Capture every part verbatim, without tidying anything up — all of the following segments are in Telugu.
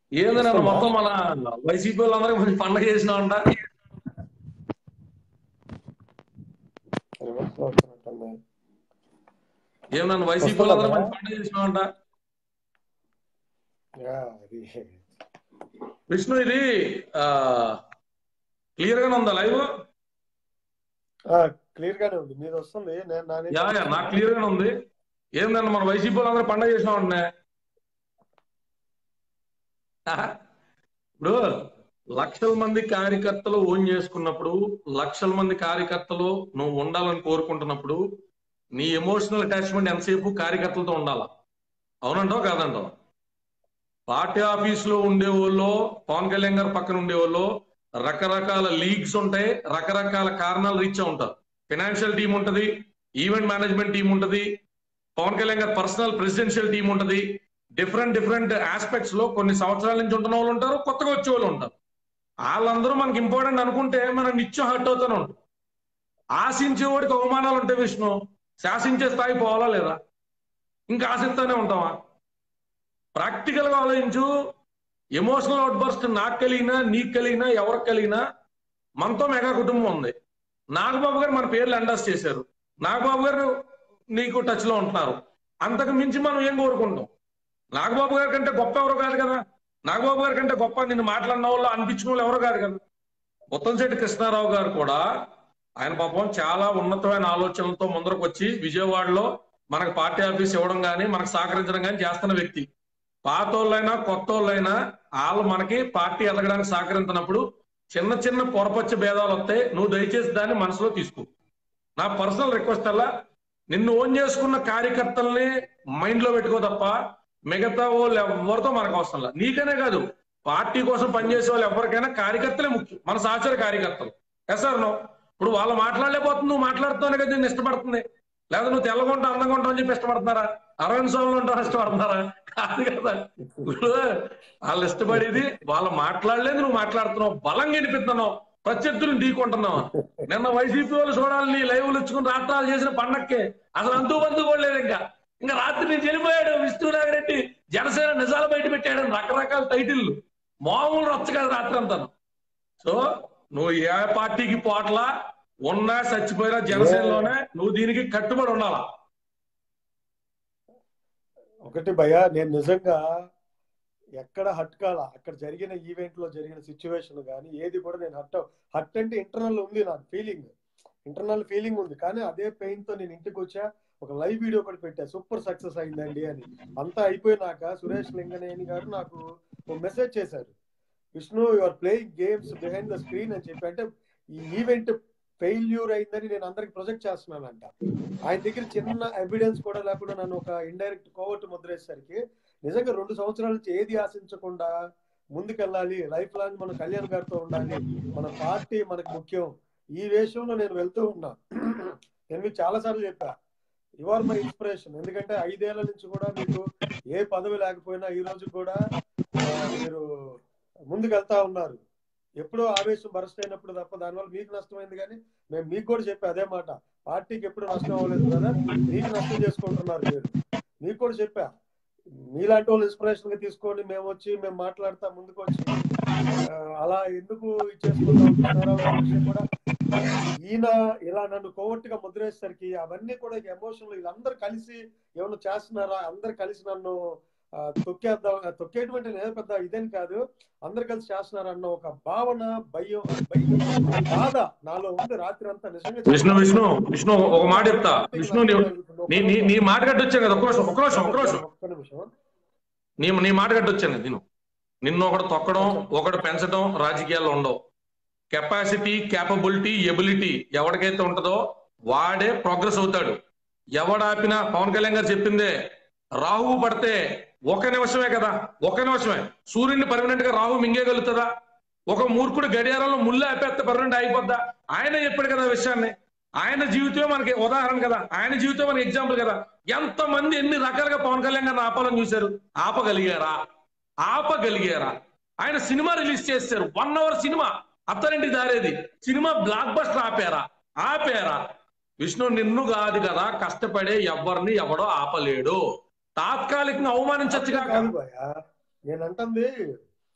ఏందన్నా మొత్తం మన వైసీపీ వాళ్ళందరికీ మంచి పండగ చేసినావంట. ఏమన్నా వైసీపీ వాళ్ళందరూ మంచి పండగ చేసినావంట. విష్ణు ఇది క్లియర్ గానే ఉందా లైవ్? క్లియర్ గానే ఉంది, మీద వస్తుంది. నాకు క్లియర్ గానే ఉంది. ఏందన్నా మన వైసీపీ వాళ్ళందరూ పండగ చేసినావంటే ఇప్పుడు లక్షల మంది కార్యకర్తలు ఓన్ చేసుకున్నప్పుడు, లక్షల మంది కార్యకర్తలు నువ్వు ఉండాలని కోరుకుంటున్నప్పుడు నీ ఎమోషనల్ అటాచ్మెంట్ ఎంతసేపు కార్యకర్తలతో ఉండాలా? అవునంటావు కాదంటావు? పార్టీ ఆఫీసులో ఉండేవాళ్ళు, పవన్ కళ్యాణ్ గారు పక్కన ఉండేవాళ్ళు రకరకాల లీగ్స్ ఉంటాయి, రకరకాల కారణాలు రీచ్ ఉంటారు. ఫైనాన్షియల్ టీం ఉంటది, ఈవెంట్ మేనేజ్మెంట్ టీం ఉంటది, పవన్ కళ్యాణ్ గారు పర్సనల్ ప్రెసిడెన్షియల్ టీం ఉంటది. డిఫరెంట్ డిఫరెంట్ ఆస్పెక్ట్స్ లో కొన్ని సంవత్సరాల నుంచి ఉంటున్న వాళ్ళు ఉంటారు, కొత్తగా వచ్చే వాళ్ళు ఉంటారు. వాళ్ళందరూ మనకి ఇంపార్టెంట్ అనుకుంటే మనం నిత్యం హర్ట్ అవుతూనే ఉంటాం. ఆశించేవాడికి అవమానాలు ఉంటాయి విష్ణు, శాసించే స్థాయి పోవాలా లేదా? ఇంకా ఆశిస్తూనే ఉంటావా? ప్రాక్టికల్ గా ఆలోచించు. ఎమోషనల్ అవుట్ బర్స్ట్ నాకు కలిగినా, నీకు కలిగినా, ఎవరికి కలిగినా మనతో మెగా కుటుంబం ఉంది. నాగబాబు గారు మన పేర్లు ఎండాస్ చేశారు, నాగబాబు గారు నీకు టచ్ లో ఉంటున్నారు. అంతకు మించి మనం ఏం కోరుకుంటాం? నాగబాబు గారి కంటే గొప్ప ఎవరు కాదు కదా. నాగబాబు గారి కంటే గొప్ప నిన్ను మాట్లాడిన వాళ్ళు అనిపించిన వాళ్ళు ఎవరు కాదు కదా. ముత్తంశెట్టి కృష్ణారావు గారు కూడా ఆయన పాపం చాలా ఉన్నతమైన ఆలోచనలతో ముందరకు వచ్చి విజయవాడలో మనకు పార్టీ ఆఫీస్ ఇవ్వడం కానీ మనకు సహకరించడం కానీ చేస్తున్న వ్యక్తి. పాత వాళ్ళైనా కొత్త వాళ్ళైనా వాళ్ళు మనకి పార్టీ ఎదగడానికి సహకరించినప్పుడు చిన్న చిన్న పొరపచ్చ భేదాలు వస్తాయి. నువ్వు దయచేసి దాన్ని మనసులో తీసుకో. నా పర్సనల్ రిక్వెస్ట్ అలా, నిన్ను ఓన్ చేసుకున్న కార్యకర్తల్ని మైండ్ లో పెట్టుకో తప్ప మిగతా వాళ్ళు ఎవరితో మనకు అవసరం లేదు. నీకనే కాదు, పార్టీ కోసం పనిచేసే వాళ్ళు ఎవరికైనా కార్యకర్తలే ముఖ్యం, మన సహచర కార్యకర్తలు. Yes sir no. ఇప్పుడు వాళ్ళు మాట్లాడలేకపోతుంది, నువ్వు మాట్లాడుతావు కదా నేను ఇష్టపడుతుంది. లేదా నువ్వు తెల్లగా ఉంటావు, అందంగా ఉంటావు అని చెప్పి ఇష్టపడుతున్నారా? అరవింద్ స్వామిలో ఉంటావు ఇష్టపడుతున్నారా? కాదు కదా. ఇప్పుడు వాళ్ళు ఇష్టపడేది వాళ్ళు మాట్లాడలేదు, నువ్వు మాట్లాడుతున్నావు, బలంగా వినిపిస్తున్నావు, ప్రత్యర్థులను ఢీకొంటున్నావు. నిన్న వైసీపీ వాళ్ళు చూడాలని లైవ్లు ఇచ్చుకుని రాష్ట్రాలు చేసిన పండక్కే అసలు అంతూ బంధు కూడా లేదు. ఇంకా ఇంకా రాత్రి నుంచి వెళ్ళిపోయాడు విష్ణునాగిరెడ్డి, జనసేన నిజాలు బయట పెట్టాడు, రకరకాల టైటిల్లు, మామూలు రచ్చ కాదు రాత్రి అంతా. సో నువ్వు ఏ పార్టీకి పోట్లా ఉన్నా చచ్చిపోయినా జనసేనలోనే నువ్వు దీనికి కట్టుబడి ఉండాలా. ఒకటి భయ్యా, నేను నిజంగా ఎక్కడ హట్ కాల, అక్కడ జరిగిన ఈవెంట్ లో జరిగిన సిచ్యువేషన్ కానీ ఏది కూడా నేను హట్ హట్ అంటే ఇంటర్నల్ ఉంది, నాకు ఫీలింగ్ ఇంటర్నల్ ఫీలింగ్ ఉంది. కానీ అదే పెయిన్ తో నేను ఇంటికి వచ్చా, ఒక లైవ్ వీడియో కూడా పెట్టా, సూపర్ సక్సెస్ అయిందండి అని. అంతా అయిపోయినాక సురేష్ లింగనేని గారు నాకు ఒక మెసేజ్ చేశారు, Vishnu you are playing games behind the screen అని చెప్పి. అంటే ఈ ఈవెంట్ ఫెయిల్యూర్ అయిందని నేను అందరికి ప్రొజెక్ట్ చేస్తున్నానంట. ఆయన దగ్గర చిన్న ఎవిడెన్స్ కూడా లేకుండా నన్ను ఒక ఇండైరెక్ట్ కోవర్ట్ ముద్రేసరికి నిజంగా రెండు సంవత్సరాల నుంచి ఏది ఆశించకుండా ముందుకెళ్ళాలి, లైఫ్ లాంగ్ మనం కళ్యాణ్ గారితో ఉండాలి, మన పార్టీ మనకు ముఖ్యం, ఈ విషయంలో నేను వెళ్తూ ఉన్నా. నేను మీకు చాలా సార్లు చెప్పా, యు ఆర్ మై ఇన్స్పిరేషన్. ఎందుకంటే ఐదేళ్ల నుంచి కూడా మీకు ఏ పదవి లేకపోయినా ఈ రోజు కూడా మీరు ముందుకు వెళ్తా ఉన్నారు. ఎప్పుడో ఆవేశం బరస్ట్ అయినప్పుడు తప్ప దానివల్ల మీకు నష్టమైంది. కానీ మేము మీకు కూడా చెప్పి అదే మాట, పార్టీకి ఎప్పుడు నష్టం అవ్వలేదు బ్రదర్, మీకు నష్టం చేసుకుంటున్నారు మీరు. మీకు కూడా చెప్పా, మీలాంటి వాళ్ళు ఇన్స్పిరేషన్ గా తీసుకొని మేము వచ్చి మేము మాట్లాడతా ముందుకు వచ్చి అలా ఎందుకు ఇచ్చేసుకుంటాం. కృష్ణారావు గారి విషయం కూడా ఈయన ఇలా నన్ను కోవర్ట్గా ముద్రేసరికి అవన్నీ కూడా ఎమోషన్లు వీళ్ళందరూ కలిసి ఏమన్నా చేస్తున్నారా, అందరు కలిసి నన్ను తొక్కేద్దాం, తొక్కేటువంటి నేను పెద్ద ఇదేని కాదు, అందరు కలిసి చేస్తున్నారు అన్న ఒక భావన, భయం, భయం, బాధ నాలో ఉంది రాత్రి అంతా. నిజంగా విష్ణు విష్ణు విష్ణు ఒక మాట చెప్తా విష్ణు, నీ మాట కట్టొచ్చాను కదా, ఒక్క నిమిషం ఒక్క నిమిషం ఒక్క నిమిషం ఒక్క నిమిషం నీ నీ మాట కట్టొచ్చాను. నేను నిన్ను ఒకటి తొక్కడం ఒకటి పెంచడం రాజకీయాల్లో ఉండవు. కెపాసిటీ, క్యాపబిలిటీ, ఎబిలిటీ ఎవరికైతే ఉంటుందో వాడే ప్రోగ్రెస్ అవుతాడు. ఎవడాపినా పవన్ కళ్యాణ్ గారు చెప్పిందే, రాహు పడితే ఒక నిమిషమే కదా, ఒక నిమిషమే సూర్యుడిని పర్మనెంట్ గా రాహు మింగేయగలుగుతుందా? ఒక మూర్ఖుడు గడియారంలో ముళ్ళు ఆపేస్తే పర్మనెంట్ అయిపోద్దా? ఆయన చెప్పాడు కదా విషయాన్ని, ఆయన జీవితమే మనకి ఉదాహరణ కదా, ఆయన జీవితం మనకి ఎగ్జాంపుల్ కదా. ఎంతమంది ఎన్ని రకాలుగా పవన్ కళ్యాణ్ గారిని ఆపాలని చూశారు, ఆపగలిగారా? ఆపగలిగారా? ఆయన సినిమా రిలీజ్ చేశారు, one hour cinema, Attarinti Daredi cinema, blockbuster ఆపారా? ఆపారా? విష్ణు నిన్ను కాదు కదా కష్టపడే ఎవరిని ఎవడో ఆపలేడు. తాత్కాలికంగా అవమానించచ్చు కాదు. నేను అంటుంది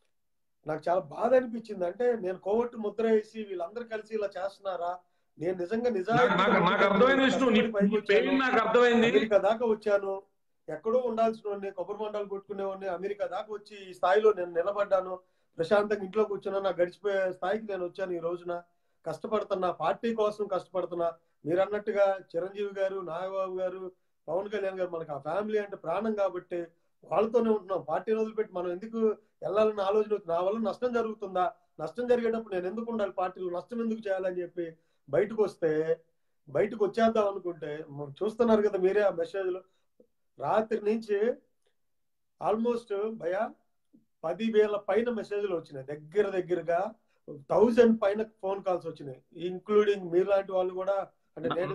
నాకు చాలా బాధ అనిపించింది. అంటే నేను కోవట్టు ముద్ర వేసి వీళ్ళందరూ కలిసి ఇలా చేస్తున్నారా, నేను నిజంగా నాకు నిజాయితీగా నాకు నాకు అర్థమైంది విష్ణు, నీ కష్టపడి పైకి నీ వచ్చాను, పెయిన్ నాకు అర్థమైంది. అమెరికా దాకా వచ్చాను, ఎక్కడో ఉండాల్సిన వాడిని, కొబ్బరి మండలు కొట్టుకునేవాడిని, అమెరికా దాకా వచ్చి ఈ స్థాయిలో నేను నిలబడ్డాను, ప్రశాంతంగా ఇంట్లో కూర్చున్నా, నాకు గడిచిపోయే స్థాయికి నేను వచ్చాను. ఈ రోజున కష్టపడుతున్నా, పార్టీ కోసం కష్టపడుతున్నా. మీరు అన్నట్టుగా చిరంజీవి గారు, నాగబాబు గారు, పవన్ కళ్యాణ్ గారు, మనకు ఆ ఫ్యామిలీ అంటే ప్రాణం కాబట్టి వాళ్ళతోనే ఉంటున్నాం. పార్టీని వదిలిపెట్టి మనం ఎందుకు వెళ్ళాలన్న ఆలోచన నా వల్ల నష్టం జరుగుతుందా, నష్టం జరిగేటప్పుడు నేను ఎందుకు ఉండాలి పార్టీలో, నష్టం ఎందుకు చేయాలని చెప్పి బయటకు వస్తే, బయటకు వచ్చేద్దాం అనుకుంటే చూస్తున్నారు కదా మీరే ఆ మెసేజ్లు. రాత్రి నుంచి ఆల్మోస్ట్ భయ పదివేల పైన మెసేజ్లు వచ్చినాయి, దగ్గర దగ్గరగా థౌజండ్ పైన ఫోన్ కాల్స్ వచ్చినాయి, ఇంక్లూడింగ్ మీలాంటి వాళ్ళు కూడా. అంటే నేను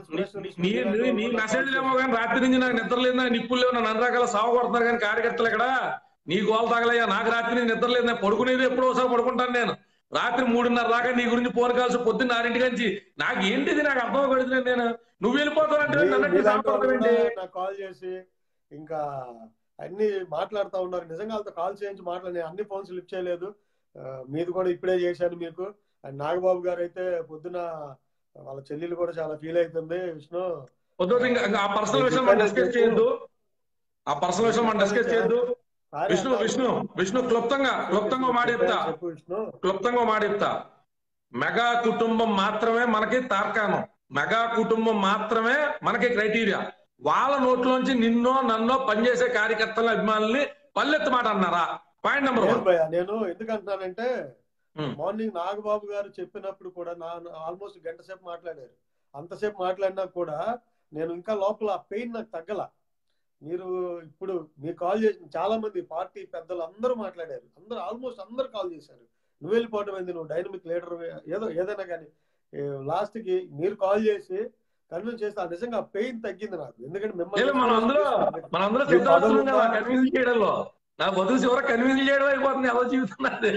నీ మెసేజ్ ఏమో కానీ రాత్రి నుంచి నాకు నిద్ర లేదు, నాకు నిప్పులు లేవు, నన్ను అన్ని రకాల సాగు కొడుతున్నారు కానీ కార్యకర్తలు ఇక్కడ నీ గోలు తగలయ్యా. నాకు రాత్రి నుంచి నిద్ర లేదు, నేను పడుకునేది ఎప్పుడో ఒకసారి పడుకుంటాను. నేను రాత్రి మూడున్నర దాకా నీ గురించి ఫోన్ కాల్సి పొద్దున్న ఆరింటి నుంచి నాకు ఏంటిది నాకు అర్థం పడుతుంది. నేను నువ్వు వెళ్ళిపోతావంటే నాకు కాల్ చేసి ఇంకా అన్ని మాట్లాడుతూ ఉన్నారు. నిజంగా వాళ్ళతో కాల్ చేయించి మాట్లాడి అన్ని ఫోన్స్ లిఫ్ట్ చేయలేదు. మీది కూడా ఇప్పుడే చేశాను మీకు. అండ్ నాగబాబు గారు అయితే పొద్దున వాళ్ళ చెల్లెలు కూడా చాలా ఫీల్ అవుతుంది. విష్ణు ఆ పర్సనల్ విషయం మనం డిస్కస్ చేయొద్దు, ఆ పర్సనల్ విషయం మనం డిస్కస్ చేయొద్దు. విష్ణు విష్ణు విష్ణు క్లుప్తంగా క్లుప్తంగా మాట చెప్తా క్లుప్తంగా మాట చెప్తా మెగా కుటుంబం మాత్రమే మనకి తార్కాణం, మెగా కుటుంబం మాత్రమే మనకి క్రైటీరియా. వాళ్ళ నోట్లోంచి నిన్నో నన్నో పనిచేసే కార్యకర్తల అభిమానుల్ని పల్లెత్తు మాట అన్నారా? Point number one. నేను ఎందుకు అంటున్నానంటే మార్నింగ్ నాగబాబు గారు చెప్పినప్పుడు కూడా నా ఆల్మోస్ట్ గంట సేపు మాట్లాడారు. అంతసేపు మాట్లాడినా కూడా నేను ఇంకా లోపల పెయిన్ నాకు తగ్గల. మీరు ఇప్పుడు మీరు కాల్ చేసిన చాలా మంది పార్టీ పెద్దలు అందరూ మాట్లాడారు, అందరూ ఆల్మోస్ట్ అందరు కాల్ చేశారు. నువ్వు వెళ్ళిపోవడం ఏంది, నువ్వు డైనమిక్ లీడర్, ఏదో ఏదైనా కానీ లాస్ట్ కి మీరు కాల్ చేసి కన్విన్స్ చేస్తే నిజంగా పెయిన్ తగ్గింది నాకు. ఎందుకంటే మిమ్మల్ని నా బతుకు చివర కన్విన్స్ చేయడం అయిపోతుంది ఎలా జీవితున్నది.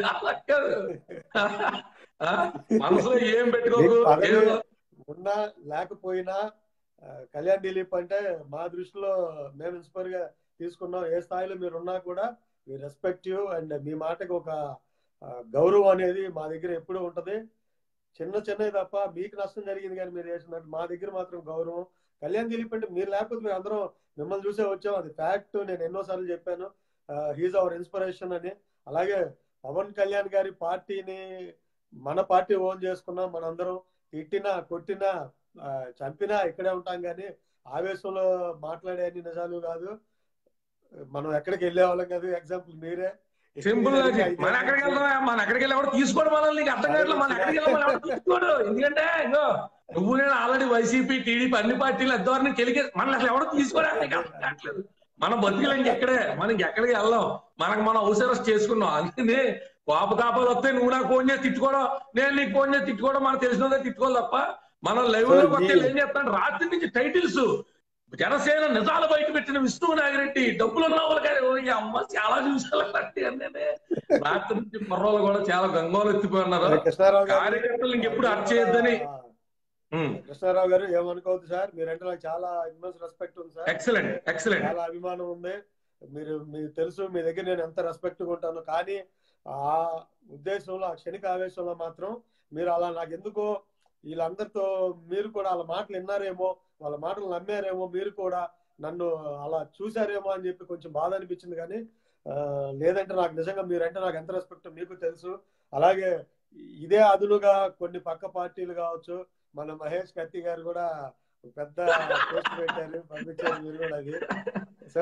మనసులో ఏం పెట్టుకోకు, ఉన్నా లేకపోయినా కళ్యాణ్ దిలీప్ అంటే మా దృష్టిలో మేము ఇన్స్పైర్ గా తీసుకున్నాం. ఏ స్థాయిలో మీరు ఉన్నా కూడా మీ రెస్పెక్టివ్ అండ్ మీ మాటకి ఒక గౌరవం అనేది మా దగ్గర ఎప్పుడూ ఉంటది. చిన్న చిన్నవి తప్ప మీకు నష్టం జరిగింది కానీ మీరు చేసినట్టు మా దగ్గర మాత్రం గౌరవం. కళ్యాణ్ దిలీప్ అంటే మీరు లేకపోతే మేము అందరం మిమ్మల్ని చూసే వచ్చాం, అది ఫ్యాక్ట్. నేను ఎన్నోసార్లు చెప్పాను హీజ్ అవర్ ఇన్స్పిరేషన్ అని. అలాగే పవన్ కళ్యాణ్ గారి పార్టీని మన పార్టీ ఓన్ చేసుకున్నాం. మనందరం తిట్టినా కొట్టినా చంపినా ఇక్కడే ఉంటాం కానీ ఆవేశంలో మాట్లాడే అన్ని నిజాలు కాదు. మనం ఎక్కడికి వెళ్ళే వాళ్ళం కాదు. ఎగ్జాంపుల్ మీరే. సింపుల్ మన ఎక్కడికి వెళ్తాం, మన ఎక్కడికి వెళ్ళి ఎవరు తీసుకోడు మనల్ని. నీకు అర్థం కావట్లేదు, మన ఎక్కడికి వెళ్ళి ఎవరు తీసుకోడు. ఎందుకంటే ఇంకో నువ్వు నేను ఆల్రెడీ వైసీపీ టీడీపీ అన్ని పార్టీలు అద్దవారిని కెలిగే మనల్ని అసలు ఎవరు తీసుకోవడానికి నీకు అర్థం కావట్లేదు. మనం బతుకులు ఇంకెక్కడే, మనకి ఎక్కడికి వెళ్ళాం, మనకు మనం అవసరం చేసుకున్నాం. అందుకని పాప కాపాలు వస్తే నువ్వు నాకు ఫోన్ చేసి తిట్టుకోవడం, నేను నీకు ఫోన్ చేసి తిట్టుకోవడం, మనకు తెలిసినదే తిట్టుకోవాలి తప్ప మనం లైవ్ లో వస్తే ఏం చేస్తాను రాత్రి నుంచి టైటిల్స్ జనసేన నిజాలు బయట పెట్టిన విష్ణు నాగిరెడ్డి డబ్బులు ఉన్న వాళ్ళు అమ్మ చాలా చూసాను. రాత్రి నుంచి కుర్రోళ్ళు కూడా చాలా గంగోలు ఎత్తిపోయి ఉన్నారు. కార్యకర్తలు ఇంకెప్పుడు అర్చ్ చేయొద్దని. కృష్ణారావు గారు ఏమనుకోవద్దు సార్, మీరంటే నాకు చాలా ఇమ్మెన్స్ రెస్పెక్ట్ ఉంది సార్. ఎక్సలెంట్ ఎక్సలెంట్ చాలా అభిమానం ఉంది. మీరు మీకు తెలుసు మీ దగ్గర నేను ఎంత రెస్పెక్ట్ గా ఉంటాను. కానీ ఆ ఉద్దేశంలో ఆ క్షణిక ఆవేశంలో మాత్రం మీరు అలా నాకు ఎందుకో వీళ్ళందరితో మీరు కూడా వాళ్ళ మాటలు విన్నారేమో, వాళ్ళ మాటలు నమ్మారేమో, మీరు కూడా నన్ను అలా చూసారేమో అని చెప్పి కొంచెం బాధ అనిపించింది. కానీ లేదంటే నాకు నిజంగా మీరంటే నాకు ఎంత రెస్పెక్ట్ మీకు తెలుసు. అలాగే ఇదే అదునుగా కొన్ని పక్క పార్టీలు కావచ్చు, మన మహేష్ కత్తి గారు కూడా పెద్ద పోస్ట్ పెట్టారు, పంపించారు మీరు కూడా. అది సో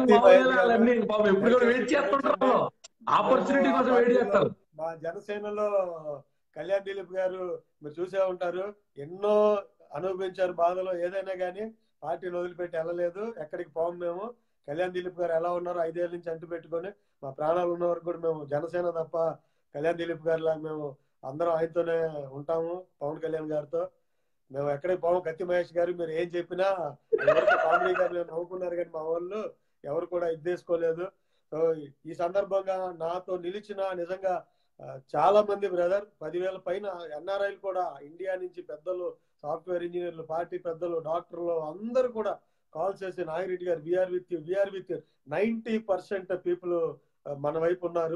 మా జనసేనలో కళ్యాణ్ దిలీప్ గారు మీరు చూసే ఉంటారు, ఎన్నో అనుభవించారు బాధలో. ఏదైనా కానీ పార్టీని వదిలిపెట్టి వెళ్ళలేదు, ఎక్కడికి పోము మేము. కళ్యాణ్ దిలీప్ గారు ఎలా ఉన్నారో ఐదేళ్ళ నుంచి అంటు పెట్టుకొని మా ప్రాణాలు ఉన్న వరకు కూడా మేము జనసేన తప్ప కళ్యాణ్ దిలీప్ గారిలా మేము అందరం ఆయనతోనే ఉంటాము, పవన్ కళ్యాణ్ గారితో. మేము ఎక్కడికి పోము. కత్తి మహేష్ గారు మీరు ఏం చెప్పినా కామెడీ గారు మేము నవ్వుకున్నారు కానీ మా వాళ్ళు ఎవరు కూడా ఇది చేసుకోలేదు. సో ఈ సందర్భంగా నాతో నిలిచిన నిజంగా చాలా మంది బ్రదర్, పదివేల పైన ఎన్ఆర్ఐలు కూడా, ఇండియా నుంచి పెద్దలు, సాఫ్ట్వేర్ ఇంజనీర్లు, పార్టీ పెద్దలు, డాక్టర్లు అందరూ కూడా కాల్ చేసి నాగిరెడ్డి గారు we are with you we are with you ninety percent people మన వైపు ఉన్నారు.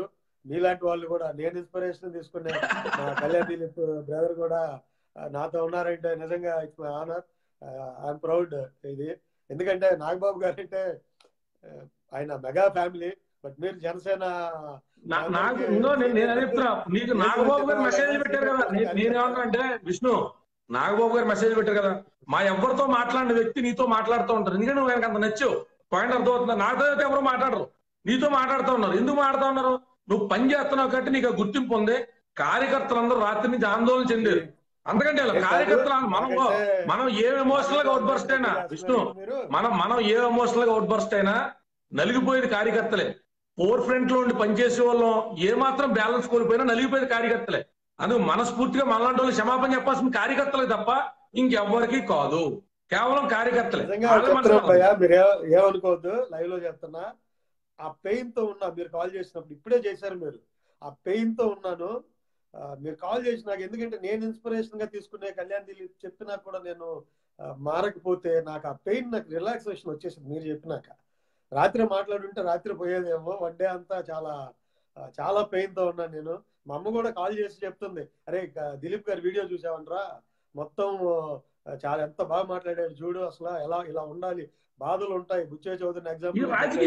మీలాంటి వాళ్ళు కూడా నేను ఇన్స్పిరేషన్ తీసుకునే మా కళ్యాణ్ దిలీప్ బ్రదర్ కూడా నాతో ఉన్నారంటే నిజంగా it's my honour, I'm proud. ఇది ఎందుకంటే నాగబాబు గారు అంటే ఆయన మెగా ఫ్యామిలీ, బట్ మీరు జనసేన నాకు నేను అదే చెప్తున్నా నీకు. నాగబాబు గారు మెసేజ్ పెట్టారు కదా, నేనేమన్నా అంటే విష్ణు నాగబాబు గారు మెసేజ్ పెట్టారు కదా, మా ఎవరితో మాట్లాడిన వ్యక్తి నీతో మాట్లాడుతూ ఉంటారు, ఎందుకంటే నువ్వు ఆయనకు అంత నచ్చావు. పాయింట్ అర్థం అవుతుందా? నాతో అయితే ఎవరు మాట్లాడరు, నీతో మాట్లాడుతూ ఉన్నారు. ఎందుకు మాట్లాడుతూ ఉన్నారు? నువ్వు పని చేస్తున్నావు కాబట్టి నీకు ఆ గుర్తింపు ఉంది. కార్యకర్తలందరూ రాత్రి నుంచి ఆందోళన చెందారు. అందుకంటే కార్యకర్తలు మనం మనం ఏ ఎమోషనల్ గా అవుట్ బర్స్ట్ అయినా విష్ణు, మనం మనం ఏ ఎమోషనల్ గా అవుట్ బర్స్ట్ అయినా నలిగిపోయేది కార్యకర్తలే. ఫోర్ ఫ్రంట్ లో ఉండి పనిచేసే వాళ్ళం ఏ మాత్రం బ్యాలెన్స్ కోల్పోయినా నలిగిపోయేది కార్యకర్తలే. అందుకు మనస్ఫూర్తిగా మనలాంటి వాళ్ళు క్షమాపణ చెప్పాల్సిన కార్యకర్తలే తప్ప ఇంకెవ్వరికి కాదు, కేవలం కార్యకర్తలే. మీరు ఏమనుకోవద్దు, లైవ్ లో చెప్తున్నా. ఆ పెయిన్ తో ఉన్నా, మీరు కాల్ చేసినప్పుడు ఇప్పుడే చేశారు మీరు, ఆ పెయిన్ తో ఉన్నాను. మీరు కాల్ చేసి నాకు, ఎందుకంటే నేను ఇన్స్పిరేషన్ గా తీసుకునే కళ్యాణ్ దిలీప్ చెప్పినా కూడా నేను మారకపోతే నాకు ఆ పెయిన్, నాకు రిలాక్సేషన్ వచ్చేసింది మీరు చెప్పినాక. రాత్రి మాట్లాడుంటే రాత్రి పోయేదేమో, వన్ డే అంతా చాలా చాలా పెయిన్ తో ఉన్నాను నేను. మా అమ్మ కూడా కాల్ చేసి చెప్తుంది, అరే దిలీప్ గారి వీడియో చూసావంట్రా, మొత్తం చాలా ఎంత బాగా మాట్లాడారు చూడు, అసలు ఎలా ఇలా ఉండాలి, బాధలు ఉంటాయి. బుచ్చయ్య చౌదరిని ఎగ్జాంపుల్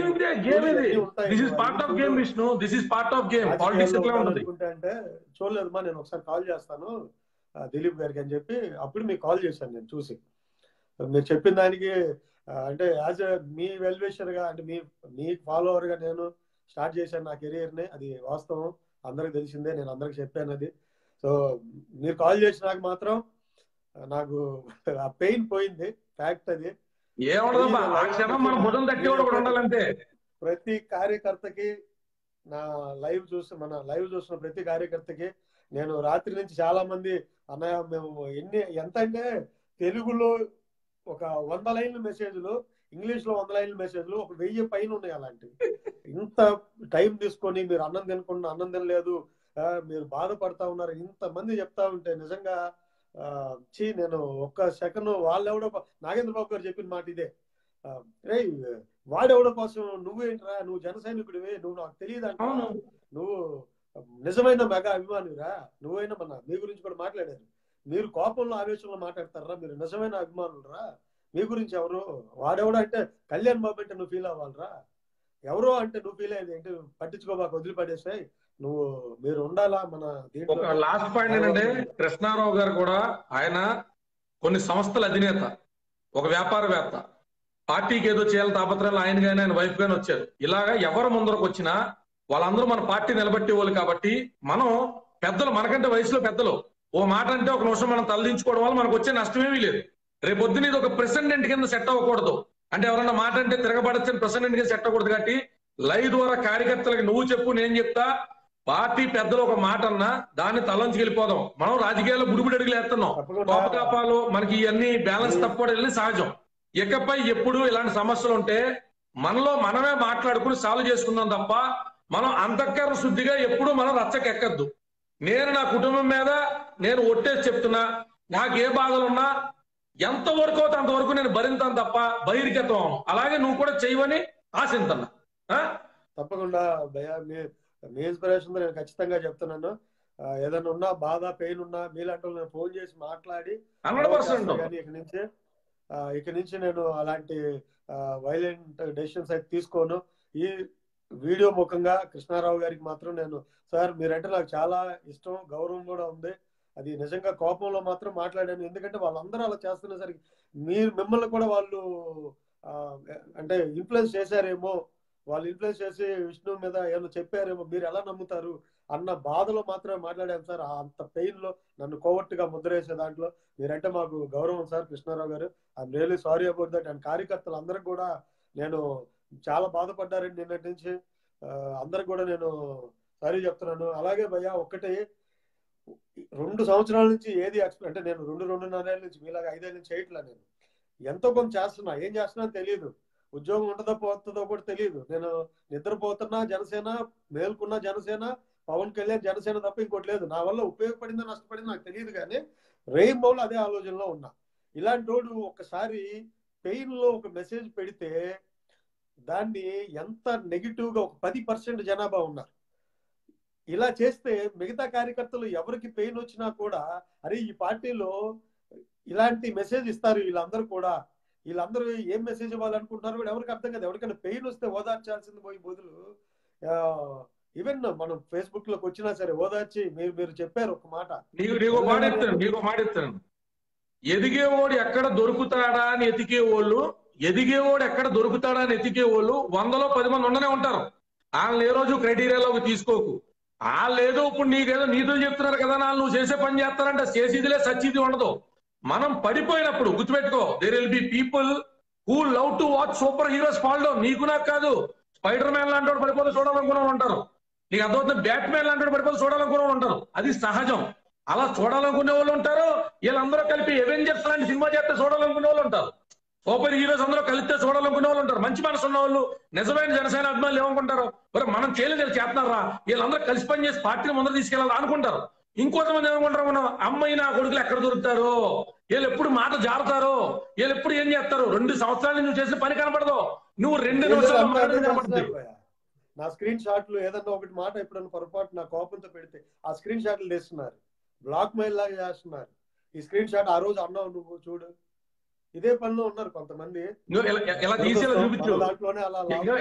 అనుకుంటే అంటే చూడలేదు మా, నేను ఒకసారి కాల్ చేస్తాను దిలీప్ గారికి అని చెప్పి అప్పుడు మీకు కాల్ చేశాను నేను చూసి. మీరు చెప్పిన దానికి అంటే యాజ్ ఎ మీ వెల్విషర్ గా, అంటే మీ మీ ఫాలోవర్ గా నేను స్టార్ట్ చేశాను నా కెరీర్ ని, అది వాస్తవం, అందరికి తెలిసిందే, నేను అందరికి చెప్పాను అది. సో మీరు కాల్ చేసినాక మాత్రం నాకు ఆ పెయిన్ పోయింది, ఫ్యాక్ట్ అది. ప్రతి కార్యకర్తకి, నా లైవ్ చూసి మన లైవ్ చూసిన ప్రతి కార్యకర్తకి నేను రాత్రి నుంచి చాలా మంది అన్నయ్య మేము ఎన్ని ఎంత అంటే తెలుగులో ఒక వంద లైన్ల మెసేజ్లు, ఇంగ్లీష్ లో వంద లైన్ల మెసేజ్లు, ఒక వెయ్యి పైన ఉన్నాయి అలాంటివి. ఇంత టైం తీసుకొని మీరు అన్నం తినకుండా, అన్నం తినలేదు, మీరు బాధపడతా ఉన్నారు, ఇంతమంది చెప్తా ఉంటే నిజంగా చీ, నేను ఒక్క సెకండ్ వాళ్ళెవడో, నాగేంద్ర బాబు గారు చెప్పిన మాట ఇదే, రే వాడెవడో కోసం నువ్వేంట్రా, నువ్వు జన సైనికుడివి, నువ్వు నాకు తెలియదు అంట, నువ్వు నిజమైన మెగా అభిమానిరా, నువ్వైనా మన మీ గురించి కూడా మాట్లాడారు, మీరు కోపంలో ఆవేశంలో మాట్లాడతారా, మీరు నిజమైన అభిమానులరా, మీ గురించి ఎవరు, వాడెవడో అంటే కళ్యాణ్ బాబు అంటే నువ్వు ఫీల్ అవ్వాలరా, ఎవరో అంటే నువ్వు ఫీల్ అయ్యేది ఏంటి, పట్టించుకోబాక, వదిలిపడేసాయి నువ్వు, మీరు ఉండాలా మన దీంట్లో. లాస్ట్ పాయింట్ ఏంటంటే కృష్ణారావు గారు కూడా, ఆయన కొన్ని సంస్థల అధినేత, ఒక వ్యాపారవేత్త, పార్టీకి ఏదో చేయాలి తాపత్రయాలు ఆయన కానీ ఆయన వైఫ్ గానీ వచ్చారు. ఇలాగా ఎవరు ముందరకు వచ్చినా వాళ్ళందరూ మన పార్టీ నిలబెట్టే వాళ్ళు కాబట్టి, మనం పెద్దలు, మనకంటే వయసులో పెద్దలు, ఓ మాట అంటే ఒక నిమిషం మనం తలదించుకోవడం వల్ల మనకు వచ్చే నష్టమేమీ లేదు. రేపు పొద్దున ఇది ఒక ప్రెసిడెంట్ కింద సెట్ అవ్వకూడదు, అంటే ఎవరన్నా మాట అంటే తిరగబడచ్చని ప్రెసిడెంట్ కింద సెట్ అవ్వకూడదు. కాబట్టి లైవ్ ద్వారా కార్యకర్తలకు నువ్వు చెప్పు, నేను చెప్తా, పార్టీ పెద్దలు ఒక మాట అన్నా దాన్ని తలంచి వెళ్ళిపోదాం. మనం రాజకీయాల్లో బుడిబుడి అడుగులు వేస్తున్నాం, కోపతాపాలు, మనకి ఇవన్నీ బ్యాలెన్స్ తప్పడం సహజం. ఇకపై ఎప్పుడు ఇలాంటి సమస్యలు ఉంటే మనలో మనమే మాట్లాడుకుని సాల్వ్ చేసుకుందాం తప్ప మనం అంతఃకరణ శుద్ధిగా ఎప్పుడు మనం రచ్చకెక్కద్దు. నేను నా కుటుంబం మీద నేను ఒట్టేసి చెప్తున్నా, నాకు ఏ బాధలున్నా ఎంతవరకు అవుతే అంతవరకు నేను భరింతాను తప్ప బహిర్గతం అవును. అలాగే నువ్వు కూడా చేయవని ఆశిస్తున్నా. తప్పకుండా భయ్యా, మీ మీ ఇన్స్పిరేషన్ నేను ఖచ్చితంగా చెప్తున్నాను. ఏదైనా ఉన్నా, బాధ పెయిన్ ఉన్నా, మీలాంటి నేను ఫోన్ చేసి మాట్లాడి కానీ ఇక నుంచి ఇక నుంచి నేను అలాంటి వైలెంట్ డెసిషన్స్ అయితే తీసుకోను. ఈ వీడియో ముఖంగా కృష్ణారావు గారికి మాత్రం నేను, సార్ మీరంటే నాకు చాలా ఇష్టం, గౌరవం కూడా ఉంది, అది నిజంగా కోపంలో మాత్రం మాట్లాడాను. ఎందుకంటే వాళ్ళందరూ అలా చేస్తున్నసరికి మీరు మిమ్మల్ని కూడా వాళ్ళు అంటే ఇన్ఫ్లుయెన్స్ చేశారేమో, వాళ్ళు ఇన్ఫ్లుయెన్స్ చేసి విష్ణు మీద ఏమైనా చెప్పారేమో, మీరు ఎలా నమ్ముతారు అన్న బాధలో మాత్రమే మాట్లాడాను సార్. అంత పెయిన్ లో నన్ను కోవర్ట్గా ముద్ర వేసే దాంట్లో మీరంటే మాకు గౌరవం సార్ కృష్ణారావు గారు. I'm really sorry about that. And కార్యకర్తలు అందరికి కూడా నేను చాలా బాధపడ్డారండి నిన్నటి నుంచి, అందరికి కూడా నేను సారీ చెప్తున్నాను. అలాగే భయ్యా, ఒక్కటి రెండు సంవత్సరాల నుంచి ఏది ఎక్స్పెక్ట్ అంటే నేను రెండు రెండున్నరేళ్ళ నుంచి మీలాగా ఐదేళ్ళ నుంచి చేయట్లా, నేను ఎంతో కొంత చేస్తున్నా, ఏం చేస్తున్నా తెలియదు, ఉద్యోగం ఉంటుందో పోతుందో కూడా తెలియదు, నేను నిద్రపోతున్నా జనసేన, మేల్కున్నా జనసేన, పవన్ కళ్యాణ్ జనసేన తప్ప ఇంకోటి లేదు. నా వల్ల ఉపయోగపడిందో నష్టపడిందో నాకు తెలియదు, కానీ రెయిన్బోలో అదే ఆలోచనలో ఉన్నా. ఇలాంటి వాడు ఒకసారి పెయిన్ లో ఒక మెసేజ్ పెడితే దాన్ని ఎంత నెగిటివ్ గా, ఒక పది పర్సెంట్ జనాభా ఉన్నారు, ఇలా చేస్తే మిగతా కార్యకర్తలు ఎవరికి పెయిన్ వచ్చినా కూడా అరే ఈ పార్టీలో ఇలాంటి మెసేజ్ ఇస్తారు వీళ్ళందరూ కూడా, వీళ్ళందరూ ఏం మెసేజ్ ఇవ్వాలనుకుంటున్నారు కూడా ఎవరికి అర్థం కాదు. ఎవరికైనా పెయిన్ వస్తే ఓదార్చాల్సింది పోయి బదులు ఈవెన్ మనం ఫేస్బుక్ లోకి వచ్చినా సరే ఓదార్చి మీరు మీరు చెప్పారు ఒక మాట, నీకు నీకు మాట ఇస్తాను నీకు మాట ఇస్తాను ఎదిగేవాడు ఎక్కడ దొరుకుతాడా అని ఎతికే వాళ్ళు, ఎదిగేవాడు ఎక్కడ దొరుకుతాడా అని ఎతికే వాళ్ళు వందలో పది మంది ఉండనే ఉంటారు. వాళ్ళని ఏ రోజు క్రైటీరియాలోకి తీసుకోకు. వాళ్ళు ఏదో ఇప్పుడు నీకేదో నీతులు చెప్తున్నారు కదా వాళ్ళు నువ్వు చేసే పని చేస్తారంటే చేసేదిలే సచ్చిది ఉండదు. మనం పడిపోయినప్పుడు గుర్తుపెట్టుకో, there will be people who love to watch super heroes fall down. నీకు నాకు కాదు, స్పైడర్ మ్యాన్ లాంటి వాడు పడిపోతే చూడాలనుకునే ఉంటారు, నీకు అర్థమవుతుంది బ్యాట్ మ్యాన్ లాంటి వాడు పడిపోతే చూడాలనుకునే ఉంటారు. అది సహజం. అలా చూడాలనుకునే వాళ్ళు ఉంటారు, వీళ్ళందరూ కలిపి ఎవెంజర్స్ లాంటి సినిమా చేస్తే చూడాలనుకునే వాళ్ళు ఉంటారు, సూపర్ హీరోస్ అందరూ కలిస్తే చూడాలనుకునే వాళ్ళు ఉంటారు. మంచి మనసు ఉన్న వాళ్ళు నిజమైన జనసేన అభిమానులు ఏమనుకుంటారు, మరి మనం చేయలేదు చేస్తున్నారా వీళ్ళందరూ కలిసి పని చేసి పార్టీని ముందర తీసుకెళ్ళాలి అనుకుంటారు. ఇంకొంతమంది ఏమనుకుంటారు, మనం అమ్మాయి నా కొడుకులు ఎక్కడ దొరుకుతారో, వీళ్ళు ఎప్పుడు మాట జారుతారో, వీళ్ళు ఎప్పుడు ఏం చేస్తారు, రెండు సంవత్సరాలు నువ్వు చేసిన పని కనపడదు, నువ్వు రెండు నిమిషాలు కనపడుతుంది. నా స్క్రీన్ షాట్లు ఏదన్నా ఒకటి మాట ఎప్పుడన్నా పొరపాటు నా కోపంతో పెడితే ఆ స్క్రీన్ షాట్లు తెస్తున్నారు, బ్లాక్ మెయిల్ లాగా చేస్తున్నారు. ఈ స్క్రీన్ షాట్ ఆ రోజు అన్నావు నువ్వు చూడు, ఇదే పనిలో ఉన్నారు కొంతమంది. ఎలా తీసేలా చూపించు, దాంట్లోనే అలా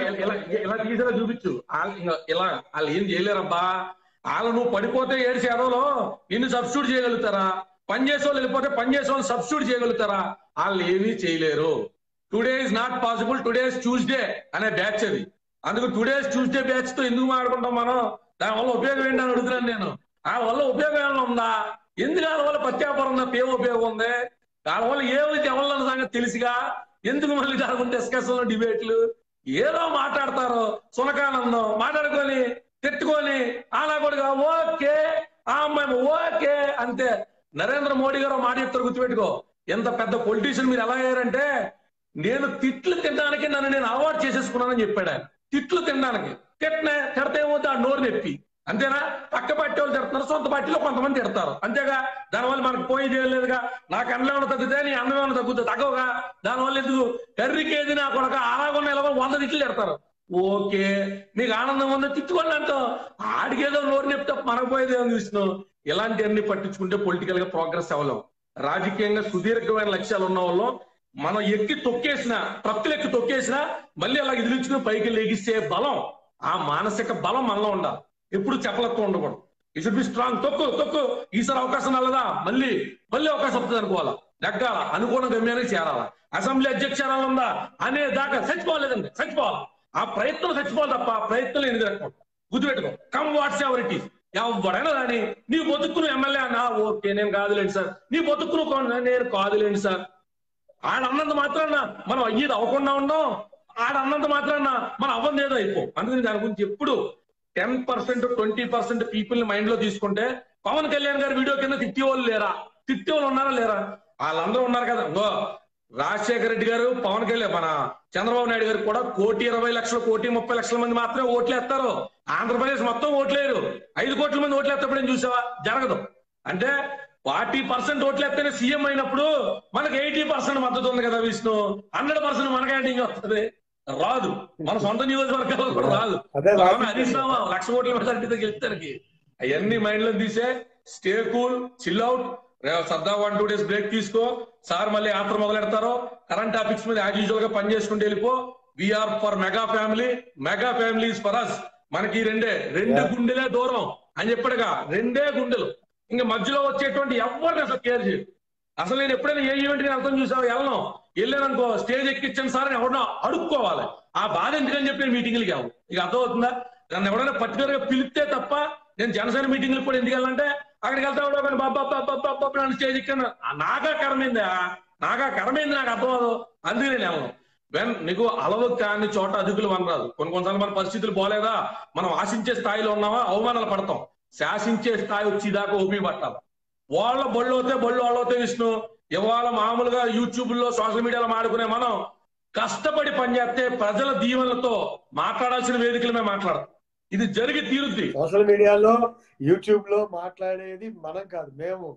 ఎలా తీసేలా చూపించు. ఇలా వాళ్ళు ఏం చేయలేరబ్బా, వాళ్ళు నువ్వు పడిపోతే ఏడు సేవలో నిన్ను సబ్స్టిట్యూట్ చేయగలుగుతారా, పని చేసే వాళ్ళు వెళ్ళిపోతే పని చేసే వాళ్ళు సబ్స్టిట్యూట్ చేయగలుగుతారా, వాళ్ళు ఏమీ చేయలేరు. Today is not possible, today is Tuesday అనే బ్యాచ్ అది. అందుకు టుడే ఇస్ ట్యూస్డే బ్యాచ్ తో ఎందుకు మాట్లాడుకుంటాం మనం, దానివల్ల ఉపయోగం ఏంటని అడుగుతున్నాను నేను. ఆ వల్ల ఉపయోగం ఏమైనా ఉందా, ఎందుకు వాళ్ళ వల్ల ప్రత్యాపరం ఉందా, ఏం ఉపయోగం ఉంది, వాళ్ళ వల్ల ఏమైతే ఎవరి సంగతి తెలిసిగా ఎందుకు మళ్ళీ దాని గురించి డిస్కషన్ డిబేట్లు ఏదో మాట్లాడతారు, సునకానందం మాట్లాడుకొని తిట్టుకొని అలా కూడా ఓకే ఆ అమ్మాయి ఓకే అంతే. నరేంద్ర మోడీ గారు మాట చెప్తారు గుర్తుపెట్టుకో, ఎంత పెద్ద పొలిటీషియన్ మీరు ఎలా అయ్యారంటే, నేను తిట్లు తినడానికి నన్ను నేను అవార్డు చేసేసుకున్నానని చెప్పాడు ఆయన. తిట్లు తినడానికి తిట్టనే తిడతా ఏమవుతుంది ఆ నోరు నొప్పి అంతేనా, పక్క పార్టీ వాళ్ళు తిడుతున్నారు, సొంత పార్టీలో కొంతమంది తిడతారు అంతేగా, దానివల్ల మనకు పోయేది ఏం లేదుగా. నాకు అన్నం ఏమైనా తగ్గితే నీ అన్నం ఏమైనా తగ్గుతుంది తగ్గవుగా, దానివల్ల ఎందుకు కర్రీకేది నా కొడక అలాగొన్న ఎలా వంద తిట్లు తిడతారు. ఓకే నీకు ఆనందం ఉందో తిట్టుకోండి అంటూ ఆడికేదో నోరు నొప్పి తప్ప మనకు పోయేది ఏమో చూసినావు. ఇలాంటివన్నీ పట్టించుకుంటే పొలిటికల్ గా ప్రోగ్రెస్ అవ్వలేం. రాజకీయంగా సుదీర్ఘమైన లక్ష్యాలు ఉన్న వాళ్ళు మనం ఎక్కి తొక్కేసిన ట్రక్కులు ఎక్కి తొక్కేసినా మళ్ళీ అలా ఎదిరించుకుని పైకి లెగిస్తే బలం, ఆ మానసిక బలం మనలో ఉండాలి. ఎప్పుడు చెప్పలెక్కువ ఉండకూడదు. ఈ షుడ్ బి స్ట్రాంగ్. తొక్కు తొక్కు ఈసారి అవకాశం రాలేదా మళ్ళీ మళ్ళీ అవకాశం వస్తుంది అనుకోవాలా, నెగ్గాల, అనుకోవడం గమ్యానికి చేరాలా. అసెంబ్లీ అధ్యక్షాలు ఉందా అనే దాకా చచ్చిపోలేదండి, చచ్చిపోవాలి. ఆ ప్రయత్నం చచ్చిపోవాలి తప్ప ప్రయత్నం ఎందుకు రకూడదు. గుర్తుపెట్టుకో, come whatsoever it is. ఎవడైనా కానీ నీ బతుక్కును ఎమ్మెల్యే అన్నా ఓకే నేను కాదులేండి సార్, నీ బతుక్కును నేను కాదులేండి సార్. ఆడన్నంత మాత్రాన మనం అయ్యేది అవ్వకుండా ఉన్నాం, ఆడన్నంత మాత్రాన మనం అవ్వంది ఏదో అయిపో. అందుకని దాని గురించి ఎప్పుడు ten percent twenty percent people ని మైండ్ లో తీసుకుంటే, పవన్ కళ్యాణ్ గారి వీడియో కింద తిట్టే వాళ్ళు లేరా, తిట్టే వాళ్ళు ఉన్నారా లేరా, వాళ్ళందరూ ఉన్నారు కదా. ఇంకో రాజశేఖర రెడ్డి గారు, పవన్ కళ్యాణ్, మన చంద్రబాబు నాయుడు గారు కూడా కోటి ఇరవై లక్షలు కోటి ముప్పై లక్షల మంది మాత్రమే ఓట్లేస్తారు. ఆంధ్రప్రదేశ్ మొత్తం ఓట్లేరు, ఐదు కోట్ల మంది ఓట్లేస్తప్పుడు ఏం చూసావా, జరగదు. అంటే ఫార్టీ పర్సెంట్ ఓట్లేస్తేనే సీఎం అయినప్పుడు మనకి ఎయిటీ పర్సెంట్ మద్దతు ఉంది కదా విష్ణు, హండ్రెడ్ పర్సెంట్ మన క్యాంటీన్ వస్తుంది, రాదు. మన సొంత నియోజకవర్గాల్లో కూడా రాదు. హరీష్ రామ లక్ష కోట్ల మెజార్టీతో గెలుస్తానికి అవన్నీ మైండ్ లో తీసే స్టే కూల్, చిల్ అవుట్, సర్దా వన్ టూ డేస్ బ్రేక్ తీసుకో. సార్ మళ్ళీ యాత్ర మొదలెడతారో కరెంట్ టాపిక్స్ మీద యాజ్ యూజువల్ గా పని చేసుకుంటూ వెళ్ళిపో. We're for mega family, mega families for us. మనకి రెండే రెండు గుండెలే దూరం అని చెప్పాడుగా, రెండే గుండెలు. ఇంకా మధ్యలో వచ్చేటువంటి ఎవరిని అసలు కేర్ చేయదు. అసలు నేను ఎప్పుడైనా ఏ ఈవెంట్ కి అర్థం చూసావు, వెళ్ళను, వెళ్ళాననుకో స్టేజ్ ఎక్కించాను సార్ అని ఎవడన్నా అడుక్కోవాలి. ఆ బాధ ఎందుకని చెప్పి మీటింగ్లకి వెళ్ళను. ఇక అర్థం అవుతుందా, నన్ను ఎవరైనా పర్టికులర్ గా పిలిస్తే తప్ప నేను జనసేన మీటింగ్లకు కూడా ఎందుకు వెళ్ళాలంటే అక్కడికి వెళ్తా కూడా బాబా స్టేజ్ ఎక్కాను, నాగా కరమైందా, నాగా కరమైంది, నాకు అర్థం అవ్వదు, అందుకే నేను వెళ్ళను. వెన్ నీకు అలవు కాని చోట అదుపులు వనరాదు. కొన్ని కొన్నిసార్లు మన పరిస్థితులు బాలేదా, మనం ఆశించే స్థాయిలో ఉన్నామా, అవమానాలు పడతాం. శాసించే స్థాయి వచ్చేదాకా ఓపి పట్టాలి. వాళ్ళ బళ్ళు అవుతే బళ్ళు వాళ్ళు అవుతే విష్ణు. ఇవాళ మామూలుగా యూట్యూబ్ లో సోషల్ మీడియాలో మాడుకునే మనం కష్టపడి పనిచేస్తే ప్రజల దీవెనలతో మాట్లాడాల్సిన వేదికల మీద మాట్లాడతాం. ఇది జరిగి తీరుద్ది. సోషల్ మీడియాలో యూట్యూబ్ లో మాట్లాడేది మనం కాదు, మేము.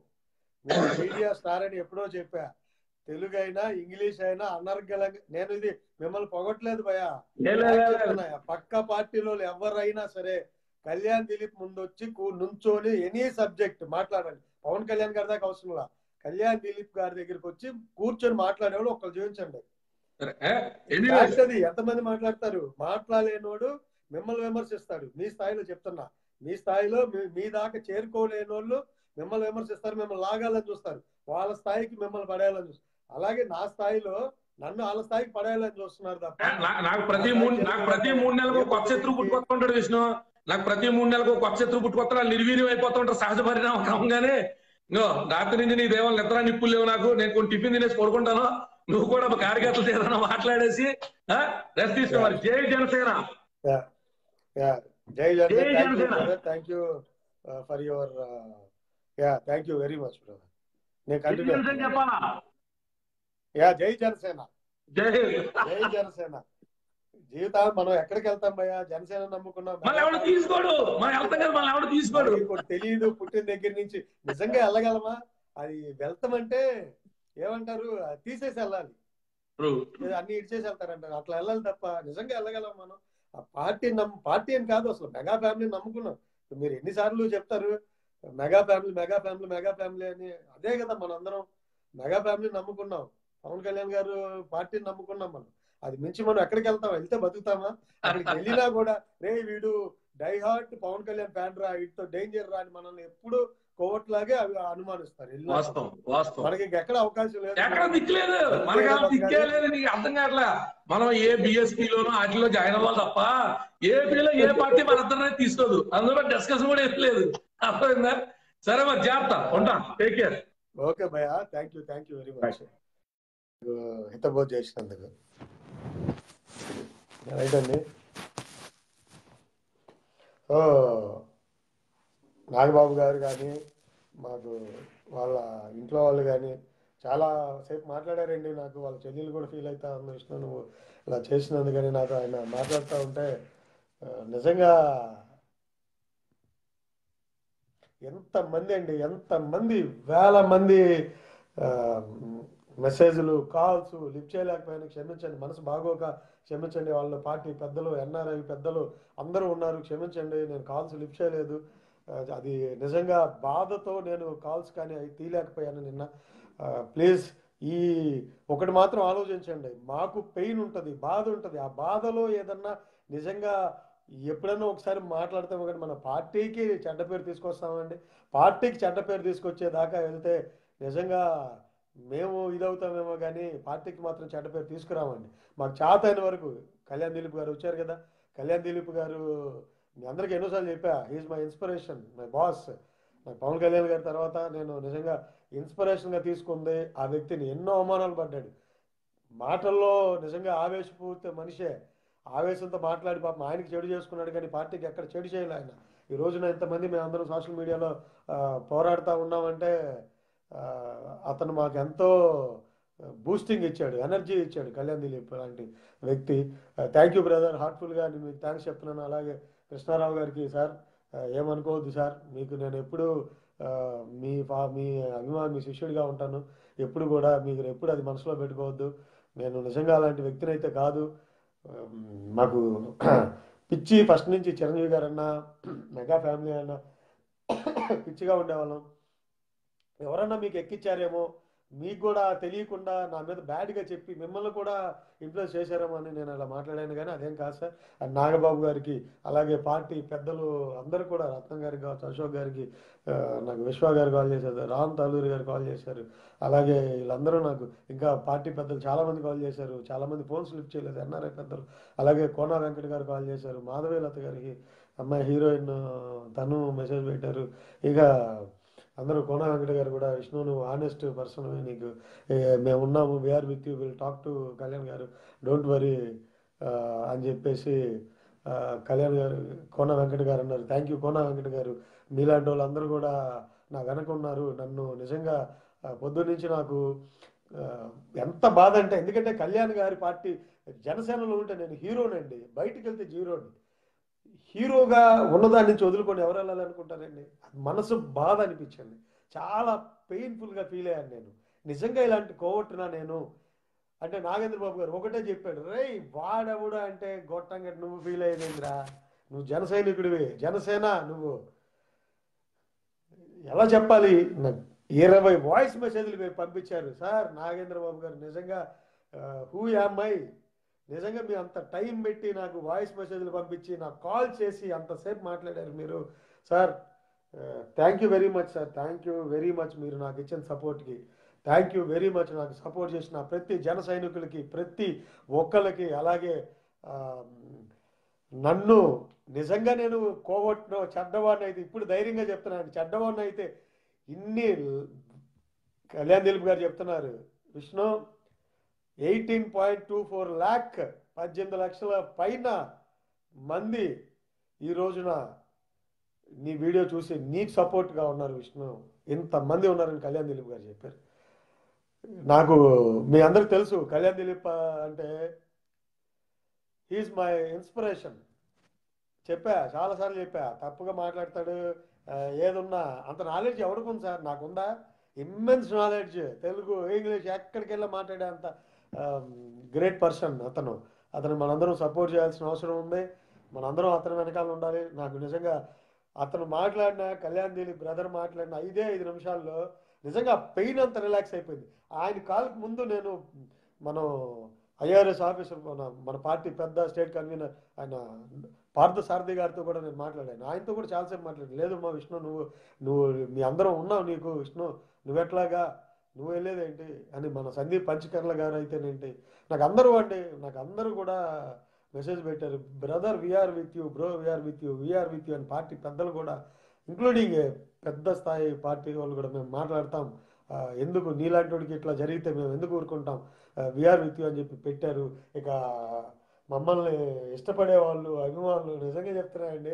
మీడియా స్టార్ అని ఎప్పుడో చెప్పా, తెలుగు అయినా ఇంగ్లీష్ అయినా అనర్గళంగా. నేను ఇది మిమ్మల్ని పొగట్లేదు భయ, పక్క పార్టీలో ఎవరైనా సరే కళ్యాణ్ దిలీప్ ముందు వచ్చి నుంచొని ఎనీ సబ్జెక్ట్ మాట్లాడండి. పవన్ కళ్యాణ్ గారి దాకా అవసరంలా, కళ్యాణ్ దిలీప్ గారి దగ్గరికి వచ్చి కూర్చొని మాట్లాడేవాడు ఒకళ్ళు చూపించండి. అది ఎంతమంది మాట్లాడతారు? మాట్లాడలేనోడు మిమ్మల్ని విమర్శిస్తాడు. మీ స్థాయిలో చెప్తున్నా, మీ స్థాయిలో మీ దాకా చేరుకోలేని వాళ్ళు మిమ్మల్ని విమర్శిస్తారు, మిమ్మల్ని లాగాలని చూస్తారు, వాళ్ళ స్థాయికి మిమ్మల్ని పడేయాలని చూస్తారు. అలాగే నా స్థాయిలో నన్ను వాళ్ళ స్థాయికి పడేయాలని చూస్తున్నారు తప్ప నాకు ప్రతి మూడు నాకు ప్రతి మూడు నెలలకు కొత్త శత్రువు పుట్టుకొస్తుంటాడు విష్ణు. నాకు ప్రతి మూడు నెలలకు కొత్త శత్రువు పుట్టుకొస్తా నిర్వీర్యం అయిపోతుంటారు సహజ పరిణామం క్రమంగానే. ఇంకో రాత్రి నుంచి నీ దేవాలు నిద్ర నిప్పులు లేవు నాకు, నేను కొన్ని టిఫిన్ తినేసి పడుకుంటాను, నువ్వు కూడా కార్యకర్తలు ఏదైనా మాట్లాడేసి రెస్ట్ తీసుకో. మరి జై జనసేన. జై Janasena. Thank you for your yeah thank you very much brother. నేను కంటిన్యూ చెప్పాలా? యా జై జనసేన. జై జై జనసేన. జీవితాలు మనం ఎక్కడికి వెళ్తాం భయ్యా? జనసేన నమ్ముకున్నాం, తీసుకోడు తీసుకోడు తెలియదు పుట్టిన దగ్గర నుంచి. నిజంగా వెళ్ళగలమా? అది వెళ్తామంటే ఏమంటారు, తీసేసి వెళ్ళాలి, అన్ని ఇచ్చేసి వెళ్తారంటారు, అట్లా వెళ్ళాలి తప్ప నిజంగా వెళ్ళగలం మనం? ఆ పార్టీ నమ్ము పార్టీ అని కాదు, అసలు మెగా ఫ్యామిలీ నమ్ముకున్నాం. మీరు ఎన్నిసార్లు చెప్తారు mega family mega family mega family అని? అదే కదా మన అందరం మెగా ఫ్యామిలీ నమ్ముకున్నాం, పవన్ కళ్యాణ్ గారు పార్టీని నమ్ముకున్నాం. మనం అది మించి మనం ఎక్కడికి వెళ్తాం? వెళ్తే బతుకుతామా? అక్కడికి వెళ్ళినా కూడా రే వీడు die hard Pawan Kalyan fan రా, వీటితో డేంజర్ రా అని మనల్ని ఎప్పుడు కోవట్లాగే అవి అనుమానిస్తారు. మనకి ఎక్కడ అవకాశం లేదు, ఎక్కడ దిక్కులేదు, మనకి దిక్కే లేదు. నీకు అర్థం కావట్లా? మనం ఏ బిఎస్పీలోనో వాటిలో జాయిన్ అవ్వాలి తప్ప ఏపీలో ఏ పార్టీ మనందరినీ తీసుకోదు, అందులో డిస్కషన్ కూడా ఏం లేదు. అర్థమైందా? సరే మరి జాగ్రత్త, ఉంటాం, టేక్ కేర్. ఓకే భయ్యా, thank you thank you very much హితబోధ చేసినందుకు. రైట్ అండి. సో నాగబాబు గారు కానీ మాకు వాళ్ళ ఇంట్లో వాళ్ళు కానీ చాలా సేపు మాట్లాడారండి. నాకు వాళ్ళ చెల్లెలు కూడా ఫీల్ అవుతా ఉన్న విషయం, నువ్వు ఇలా చేసినందుకు. కానీ నాకు ఆయన మాట్లాడుతూ ఉంటే నిజంగా ఎంతమంది అండి, ఎంతమంది వేల మంది మెసేజ్లు కాల్స్ లిఫ్ట్ చేయలేకపోయినా క్షమించండి, మనసు బాగోక క్షమించండి. వాళ్ళ పార్టీ పెద్దలు ఎన్ఆర్ఐ పెద్దలు అందరూ ఉన్నారు, క్షమించండి నేను కాల్స్ లిఫ్ట్ చేయలేదు. అది నిజంగా బాధతో నేను కాల్స్ కానీ అవి తీయలేకపోయాను నిన్న. ప్లీజ్ ఈ ఒకటి మాత్రం ఆలోచించండి, మాకు పెయిన్ ఉంటుంది, బాధ ఉంటుంది. ఆ బాధలో ఏదన్నా నిజంగా ఎప్పుడన్నా ఒకసారి మాట్లాడతాము, కానీ మన పార్టీకి చెడ్డ పేరు తీసుకొస్తామండి. పార్టీకి చెడ్డ పేరు తీసుకొచ్చేదాకా వెళ్తే నిజంగా మేము ఇదవుతామేమో, కానీ పార్టీకి మాత్రం చెడ్డ పేరు తీసుకురామండి. మాకు చేత అయిన వరకు. కళ్యాణ్ దిలీప్ గారు వచ్చారు కదా, కళ్యాణ్ దిలీప్ గారు మీ అందరికీ ఎన్నోసార్లు చెప్పా, he's my inspiration, my boss. నాకు పవన్ కళ్యాణ్ గారి తర్వాత నేను నిజంగా ఇన్స్పిరేషన్గా తీసుకుంది ఆ వ్యక్తిని. ఎన్నో అవమానాలు పడ్డాడు, మాటల్లో నిజంగా ఆవేశపూరిత మనిషే, ఆవేశంతో మాట్లాడి పాపం ఆయనకి చెడు చేసుకున్నాడు, కానీ పార్టీకి ఎక్కడ చెడు చేయాలి ఆయన. ఈ రోజున ఎంతమంది మేము అందరం సోషల్ మీడియాలో పోరాడుతూ ఉన్నామంటే అతను మాకు ఎంతో బూస్టింగ్ ఇచ్చాడు, ఎనర్జీ ఇచ్చాడు కళ్యాణ్ దిలీప్ లాంటి వ్యక్తి. థ్యాంక్ యూ బ్రదర్, హార్ట్ఫుల్గా మీకు థ్యాంక్స్ చెప్తున్నాను. అలాగే కృష్ణారావు గారికి, సార్ ఏమనుకోవద్దు సార్, మీకు నేను ఎప్పుడు మీ మీ అభిమాని మీ శిష్యుడిగా ఉంటాను, ఎప్పుడు కూడా మీకు ఎప్పుడు అది మనసులో పెట్టుకోవద్దు. నేను నిజంగా అలాంటి వ్యక్తిని అయితే కాదు. మాకు పిచ్చి ఫస్ట్ నుంచి చిరంజీవి గారన్నా మెగా ఫ్యామిలీ అన్నా పిచ్చిగా ఉండేవాళ్ళం. ఎవరన్నా మీకు ఎక్కిచ్చారేమో, మీకు కూడా తెలియకుండా నా మీద బ్యాడ్గా చెప్పి మిమ్మల్ని కూడా ఇన్ఫ్లుయెన్స్ చేశారేమో అని నేను అలా మాట్లాడాను, కానీ అదేం కాదు సార్. నాగబాబు గారికి, అలాగే పార్టీ పెద్దలు అందరూ కూడా, రత్నం గారికి కావచ్చు, అశోక్ గారికి, నాకు విశ్వ గారు కాల్ చేశారు, రామ్ తాలూరి గారు కాల్ చేశారు, అలాగే వీళ్ళందరూ నాకు ఇంకా పార్టీ పెద్దలు చాలామంది కాల్ చేశారు. చాలామంది ఫోన్స్ లిఫ్ట్ చేయలేదు, ఎన్ఆర్ఐ పెద్దలు. అలాగే కోనా వెంకట గారు కాల్ చేశారు, మాధవీలత గారికి, అమ్మాయి హీరోయిన్ తను మెసేజ్ పెట్టారు. ఇక అందరూ కోనా వెంకట గారు కూడా, విష్ణు నువ్వు ఆనెస్ట్ పర్సన్, నీకు మేము ఉన్నాము, we're with you, will talk to Kalyan గారు, డోంట్ వరీ అని చెప్పేసి కళ్యాణ్ గారు కోనా వెంకట గారు అన్నారు. థ్యాంక్ యూ కోనా వెంకట గారు. మీలాంటి వాళ్ళందరూ కూడా నా వెనక ఉన్నారు. నన్ను నిజంగా పొద్దున్న నుంచి నాకు ఎంత బాధ అంటే, ఎందుకంటే కళ్యాణ్ గారి పార్టీ జనసేనలో ఉంటే నేను హీరోనండి, బయటికి వెళ్తే జీరోని. హీరోగా ఉన్నదాని నుంచి వదులుకొని ఎవరు వెళ్ళాలనుకుంటారండి? మనసు బాధ అనిపించింది, చాలా పెయిన్ఫుల్గా ఫీల్ అయ్యాను నేను. నిజంగా ఇలాంటి కోవట్టునా నేను అంటే నాగేంద్ర బాబు గారు ఒకటే చెప్పాడు, రే వాడెవడా అంటే గొట్టంగా నువ్వు ఫీల్ అయ్యేదిరా, నువ్వు జన సైనికుడివి, జనసేన నువ్వు. ఎలా చెప్పాలి, ఇరవై వాయిస్ మెసేజ్లు మీరు పంపించారు సార్. నాగేంద్ర బాబు గారు నిజంగా హూ యామ్ ఐ, నిజంగా మీరు అంత టైం పెట్టి నాకు వాయిస్ మెసేజ్లు పంపించి నాకు కాల్ చేసి అంతసేపు మాట్లాడారు మీరు sir. Thank you very much sir, thank you very much. మీరు నాకు ఇచ్చిన సపోర్ట్కి థ్యాంక్ యూ వెరీ మచ్. నాకు సపోర్ట్ చేసిన ప్రతి జన సైనికులకి, ప్రతి ఒక్కరికి, అలాగే నన్ను నిజంగా నేను కోవట్టిన చెడ్డవాడిని అయితే ఇప్పుడు ధైర్యంగా చెప్తున్నాను, చెడ్డవాడిని అయితే ఇన్ని కళ్యాణ్ దిలీప్ గారు చెప్తున్నారు Vishnu eighteen point two four lakh పద్దెనిమిది లక్షల పైన మంది ఈ రోజున నీ వీడియో చూసి నీకు సపోర్ట్గా ఉన్నారు విష్ణు. ఇంతమంది ఉన్నారని కళ్యాణ్ దిలీప్ గారు చెప్పారు. నాకు మీ అందరికి తెలుసు కళ్యాణ్ దిలీప్ అంటే హీఈస్ మై ఇన్స్పిరేషన్. చెప్పా చాలాసార్లు చెప్పా, తప్పుగా మాట్లాడతాడు, ఏదున్నా అంత నాలెడ్జ్ ఎవరికి సార్, నాకుందా ఇమ్మెన్స్ నాలెడ్జ్. తెలుగు ఇంగ్లీష్ ఎక్కడికి వెళ్ళి మాట్లాడే అంత గ్రేట్ పర్సన్ అతను. అతను మనందరం సపోర్ట్ చేయాల్సిన అవసరం ఉంది, మనందరం అతని వెనకాల ఉండాలి. నాకు నిజంగా అతను మాట్లాడిన కళ్యాణ్ దిలీప్ బ్రదర్ మాట్లాడిన ఐదే ఐదు నిమిషాల్లో నిజంగా పెయిన్ అంతా రిలాక్స్ అయిపోయింది. ఆయన కాల్కి ముందు నేను మనం ఐఆర్ఎస్ ఆఫీసర్ మన మన పార్టీ పెద్ద స్టేట్ కన్వీనర్ ఆయన పార్థ సారథి గారితో కూడా నేను మాట్లాడాను. ఆయనతో కూడా చాలాసేపు మాట్లాడాను. లేదు మా విష్ణు, నువ్వు నువ్వు మీ అందరం ఉన్నావు, నీకు విష్ణు నువ్వెట్లాగా నువ్వు వెళ్ళేదేంటి అని మన సందీప్ పంచకర్ల గారు అయితేనేంటి, నాకు అందరూ అండి నాకు అందరూ కూడా మెసేజ్ పెట్టారు, brother we're with you, bro we're with you, we are with you అని పార్టీ పెద్దలు కూడా, ఇంక్లూడింగ్ పెద్ద స్థాయి పార్టీ వాళ్ళు కూడా మేము మాట్లాడతాం, ఎందుకు నీలాంటి వాడికి ఇట్లా జరిగితే మేము ఎందుకు ఊరుకుంటాం, వీఆర్ విత్ యూ అని చెప్పి పెట్టారు. ఇక మమ్మల్ని ఇష్టపడే వాళ్ళు, అభిమానులు నిజంగా చెప్తున్నాయండి,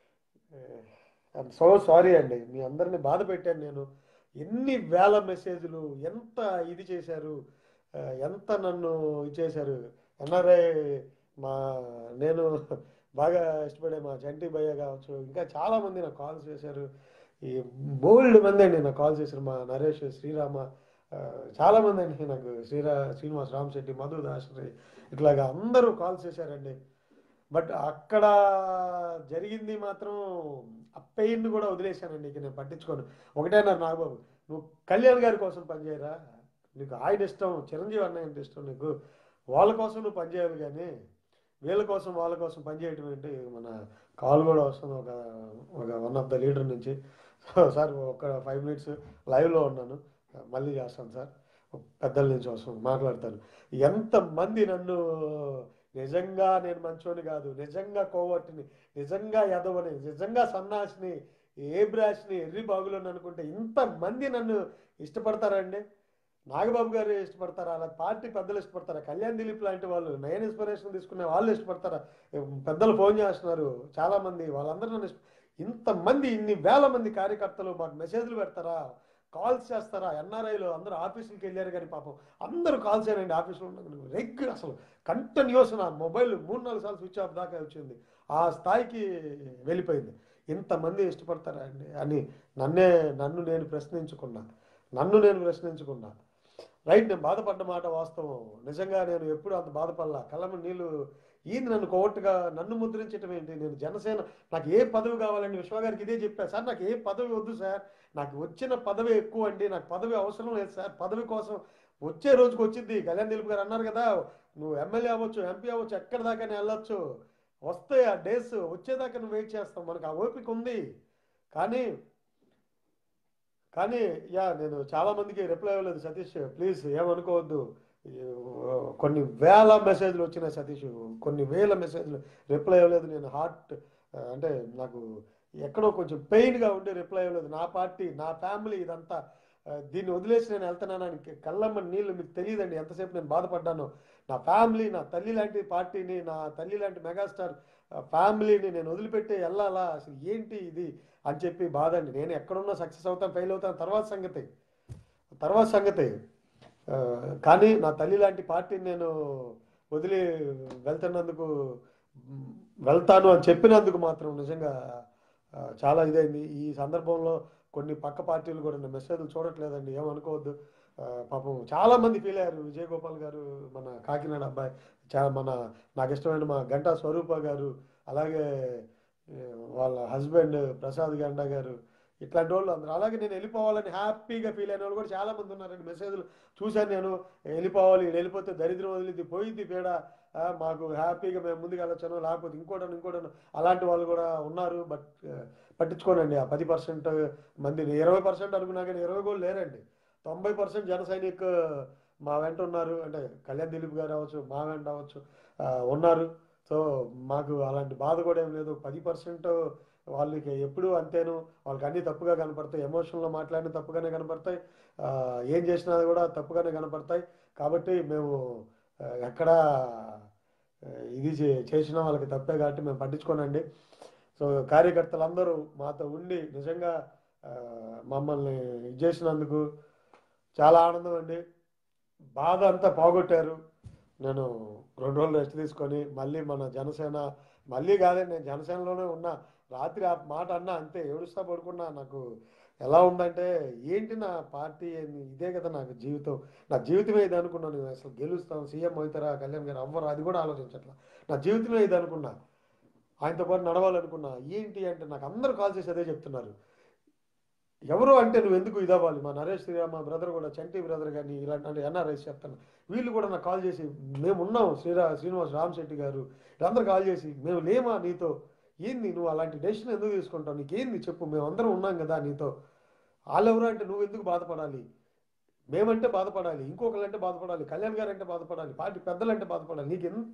ఐఎమ్ సో సారీ అండి, మీ అందరినీ బాధ పెట్టాను నేను. ఎన్ని వేల మెసేజ్లు, ఎంత ఇది చేశారు, ఎంత నన్ను ఇచ్చేశారు. ఎన్ఆర్ఐ మా నేను బాగా ఇష్టపడే మా చంటి భయ్య కావచ్చు, ఇంకా చాలామంది నాకు కాల్స్ చేశారు. ఈ బోల్డ్ మంది అండి నాకు కాల్ చేశారు, మా నరేష్, శ్రీరామ, చాలామంది అండి నాకు, శ్రీరా శ్రీనివాస్ రామశెట్టి, మధు దాసరి, ఇట్లాగా అందరూ కాల్ చేశారండి. బట్ అక్కడ జరిగింది మాత్రం ఆ పెయిన్ కూడా వదిలేశానండి, ఇక నేను పట్టించుకోను. ఒకటే అన్నారు నాగబాబు, నువ్వు కళ్యాణ్ గారి కోసం పనిచేయరా, నీకు ఆయన ఇష్టం, చిరంజీవి అన్న అంటే ఇష్టం నీకు, వాళ్ళ కోసం నువ్వు పనిచేయాలి కానీ వీళ్ళ కోసం వాళ్ళ కోసం పనిచేయటం ఏంటి. మన కాల్ కూడా వస్తుంది ఒక ఒక వన్ ఆఫ్ ద లీడర్ నుంచి, సార్ ఒక ఫైవ్ మినిట్స్ లైవ్లో ఉన్నాను, మళ్ళీ చేస్తాను సార్, పెద్దల నుంచి వస్తుంది మాట్లాడతాను. ఎంతమంది నన్ను నిజంగా నేను మంచోని కాదు, నిజంగా కోవటిని, నిజంగా ఎదవని, నిజంగా సన్నాసిని, ఏ బ్రాష్ని, ఎర్రి బాగులని అనుకుంటే ఇంతమంది నన్ను ఇష్టపడతారండి. నాగబాబు గారు ఇష్టపడతారా, అలా పార్టీ పెద్దలు ఇష్టపడతారా, కళ్యాణ్ దిలీప్ లాంటి వాళ్ళు నయన్ ఇన్స్పిరేషన్ తీసుకునే వాళ్ళు ఇష్టపడతారా, పెద్దలు ఫోన్ చేస్తున్నారు చాలామంది, వాళ్ళందరూ నన్ను ఇష్ట ఇంతమంది ఇన్ని వేల మంది కార్యకర్తలు మాకు మెసేజ్లు పెడతారా, కాల్స్ చేస్తారా, ఎన్ఆర్ఐలో అందరూ ఆఫీసులకు వెళ్ళారు కానీ పాపం అందరూ కాల్స్ చేయనండి ఆఫీసులో ఉన్న రెగ్ అసలు కంటిన్యూస్ నా మొబైల్ మూడు నాలుగు సార్లు స్విచ్ ఆఫ్ దాకా వచ్చింది, ఆ స్థాయికి వెళ్ళిపోయింది. ఇంతమంది ఇష్టపడతారా అండి అని నన్నే నన్ను నేను ప్రశ్నించుకున్నా నన్ను నేను ప్రశ్నించుకున్నా రైట్, నేను బాధపడ్డ మాట వాస్తవం. నిజంగా నేను ఎప్పుడు అంత బాధపడలా, కళ్ళము నీళ్ళు ఈయన నన్ను కోవట్టుగా నన్ను ముద్రించడం ఏంటి. నేను జనసేన, నాకు ఏ పదవి కావాలండి, విశ్వగారికి ఇదే చెప్పా సార్, నాకు ఏ పదవి వద్దు సార్, నాకు వచ్చిన పదవి ఎక్కువ అండి, నాకు పదవి అవసరం లేదు సార్, పదవి కోసం వచ్చే రోజుకి వచ్చింది. కళ్యాణ్ దిలీప్ గారు అన్నారు కదా, నువ్వు ఎమ్మెల్యే అవ్వచ్చు, ఎంపీ అవ్వచ్చు, ఎక్కడి దాకానే వెళ్ళొచ్చు, వస్తాయి ఆ డేస్, వచ్చేదాకా నువ్వు వెయిట్ చేస్తావు, మనకు ఆ ఓపిక ఉంది. కానీ కానీ యా నేను చాలా మందికి రిప్లై ఇవ్వలేదు సతీష్, ప్లీజ్ ఏమనుకోవద్దు. కొన్ని వేల మెసేజ్లు వచ్చినాయి సతీష్, కొన్ని వేల మెసేజ్లు రిప్లై ఇవ్వలేదు. నేను హార్ట్ అంటే నాకు ఎక్కడో కొంచెం పెయిన్గా ఉండి రిప్లై ఇవ్వలేదు. నా పార్టీ, నా ఫ్యామిలీ, ఇదంతా దీన్ని వదిలేసి నేను వెళ్తున్నానని కళ్ళమ్మ నీళ్ళు మీకు తెలియదండి ఎంతసేపు నేను బాధపడ్డాను. నా ఫ్యామిలీ, నా తల్లి లాంటి పార్టీని, నా తల్లి లాంటి మెగాస్టార్ ఫ్యామిలీని నేను వదిలిపెట్టి వెళ్ళాలా, అసలు ఏంటి ఇది అని చెప్పి బాధ అండి. నేను ఎక్కడున్నా సక్సెస్ అవుతాను, ఫెయిల్ అవుతాను, తర్వాత సంగతి తర్వాత సంగతి కానీ నా తల్లి లాంటి పార్టీని నేను వదిలి వెళ్తున్నందుకు, వెళ్తాను అని చెప్పినందుకు మాత్రం నిజంగా చాలా ఇదైంది. ఈ సందర్భంలో కొన్ని పక్క పార్టీలు కూడా మెసేజ్లు చూడట్లేదండి, ఏమనుకోవద్దు. పాపం చాలామంది ఫీల్ అయ్యారు. విజయ్ గోపాల్ గారు, మన కాకినాడ అబ్బాయి, చా మన నాకు ఇష్టమైన మా గంటా స్వరూప గారు, అలాగే వాళ్ళ హస్బెండ్ ప్రసాద్ గండా గారు, ఇట్లాంటి వాళ్ళు అందరూ. అలాగే నేను వెళ్ళిపోవాలని హ్యాపీగా ఫీల్ అయిన వాళ్ళు కూడా చాలా మంది ఉన్నారండి. మెసేజ్లు చూశాను నేను, వెళ్ళిపోవాలి, ఈడు వెళ్ళిపోతే దరిద్రం వదిలింది పోయింది పీడ, ఆ, మాకు హ్యాపీగా మేము ముందుకు వెళ్ళొచ్చాను, లేకపోతే ఇంకోటను ఇంకోటను అలాంటి వాళ్ళు కూడా ఉన్నారు. బట్ పట్టించుకోనండి ఆ పది పర్సెంట్ మందిని. ఇరవై పర్సెంట్ అనుకున్నా కానీ ఇరవై కూడా లేరండి. తొంభై పర్సెంట్ జన సైనిక్ మా వెంట ఉన్నారు. అంటే కళ్యాణ్ దిలీప్ గారు అవ్వచ్చు, మా వెంట అవ్వచ్చు, ఆ, ఉన్నారు. సో మాకు అలాంటి బాధ కూడా ఏం లేదు. పది పర్సెంట్ వాళ్ళకి ఎప్పుడూ అంతేను, వాళ్ళకి అన్నీ తప్పుగా కనపడతాయి, ఎమోషన్లో మాట్లాడిన తప్పుగానే కనపడతాయి, ఆ, ఏం చేసినా కూడా తప్పుగానే కనపడతాయి. కాబట్టి మేము ఆ, ఎక్కడా ఆ, ఇది చే- చేసిన వాళ్ళకి తప్పే కాబట్టి మేము పట్టించుకోనండి. సో కార్యకర్తలందరూ మాతో ఉండి నిజంగా ఆ, మమ్మల్ని ఇది చేసినందుకు చాలా ఆనందం అండి. బాధ అంతా పోగొట్టారు. నేను రెండు రోజులు రెస్ట్ తీసుకొని మళ్ళీ మన జనసేన, మళ్ళీ కాదండి నేను జనసేనలోనే ఉన్నా. రాత్రి ఆ మాట అన్నా అంతే, ఏడుస్తా పడుకున్నా. నాకు ఎలా ఉందంటే ఏంటి నా పార్టీ ఏంది? ఇదే కదా నాకు జీవితం, నా జీవితమే ఇది అనుకున్నాను. నేను అసలు గెలుస్తాను, సీఎం అవుతారా, కళ్యాణ్ గారు అవ్వరు, అది కూడా ఆలోచించట్లా. నా జీవితమే ఇది అనుకున్నా, ఆయనతో పాటు నడవాలనుకున్నా. ఏంటి అంటే నాకు అందరూ కాల్ చేసి అదే చెప్తున్నారు, ఎవరు అంటే నువ్వు ఎందుకు ఇదవ్వాలి. మా నరేష్ శ్రీరామ్, మా బ్రదర్ కూడా, చంటి బ్రదర్ కానీ, ఇలాంటి అంటే ఎన్ఆర్ఐస్ చెప్తాను, వీళ్ళు కూడా నాకు కాల్ చేసి మేము ఉన్నాం, శ్రీరా శ్రీనివాస్ రామ్ శెట్టి గారు వీళ్ళందరూ కాల్ చేసి మేము లేమా నీతో, ఏంది నువ్వు అలాంటి డెసిషన్ ఎందుకు తీసుకుంటావు, నీకేంది చెప్పు, మేము అందరం ఉన్నాం కదా నీతో. వాళ్ళెవరు అంటే నువ్వు ఎందుకు బాధపడాలి, మేమంటే బాధపడాలి, ఇంకొకరంటే బాధపడాలి, కళ్యాణ్ గారు అంటే బాధపడాలి, పార్టీ పెద్దలంటే బాధపడాలి. నీకు ఎంత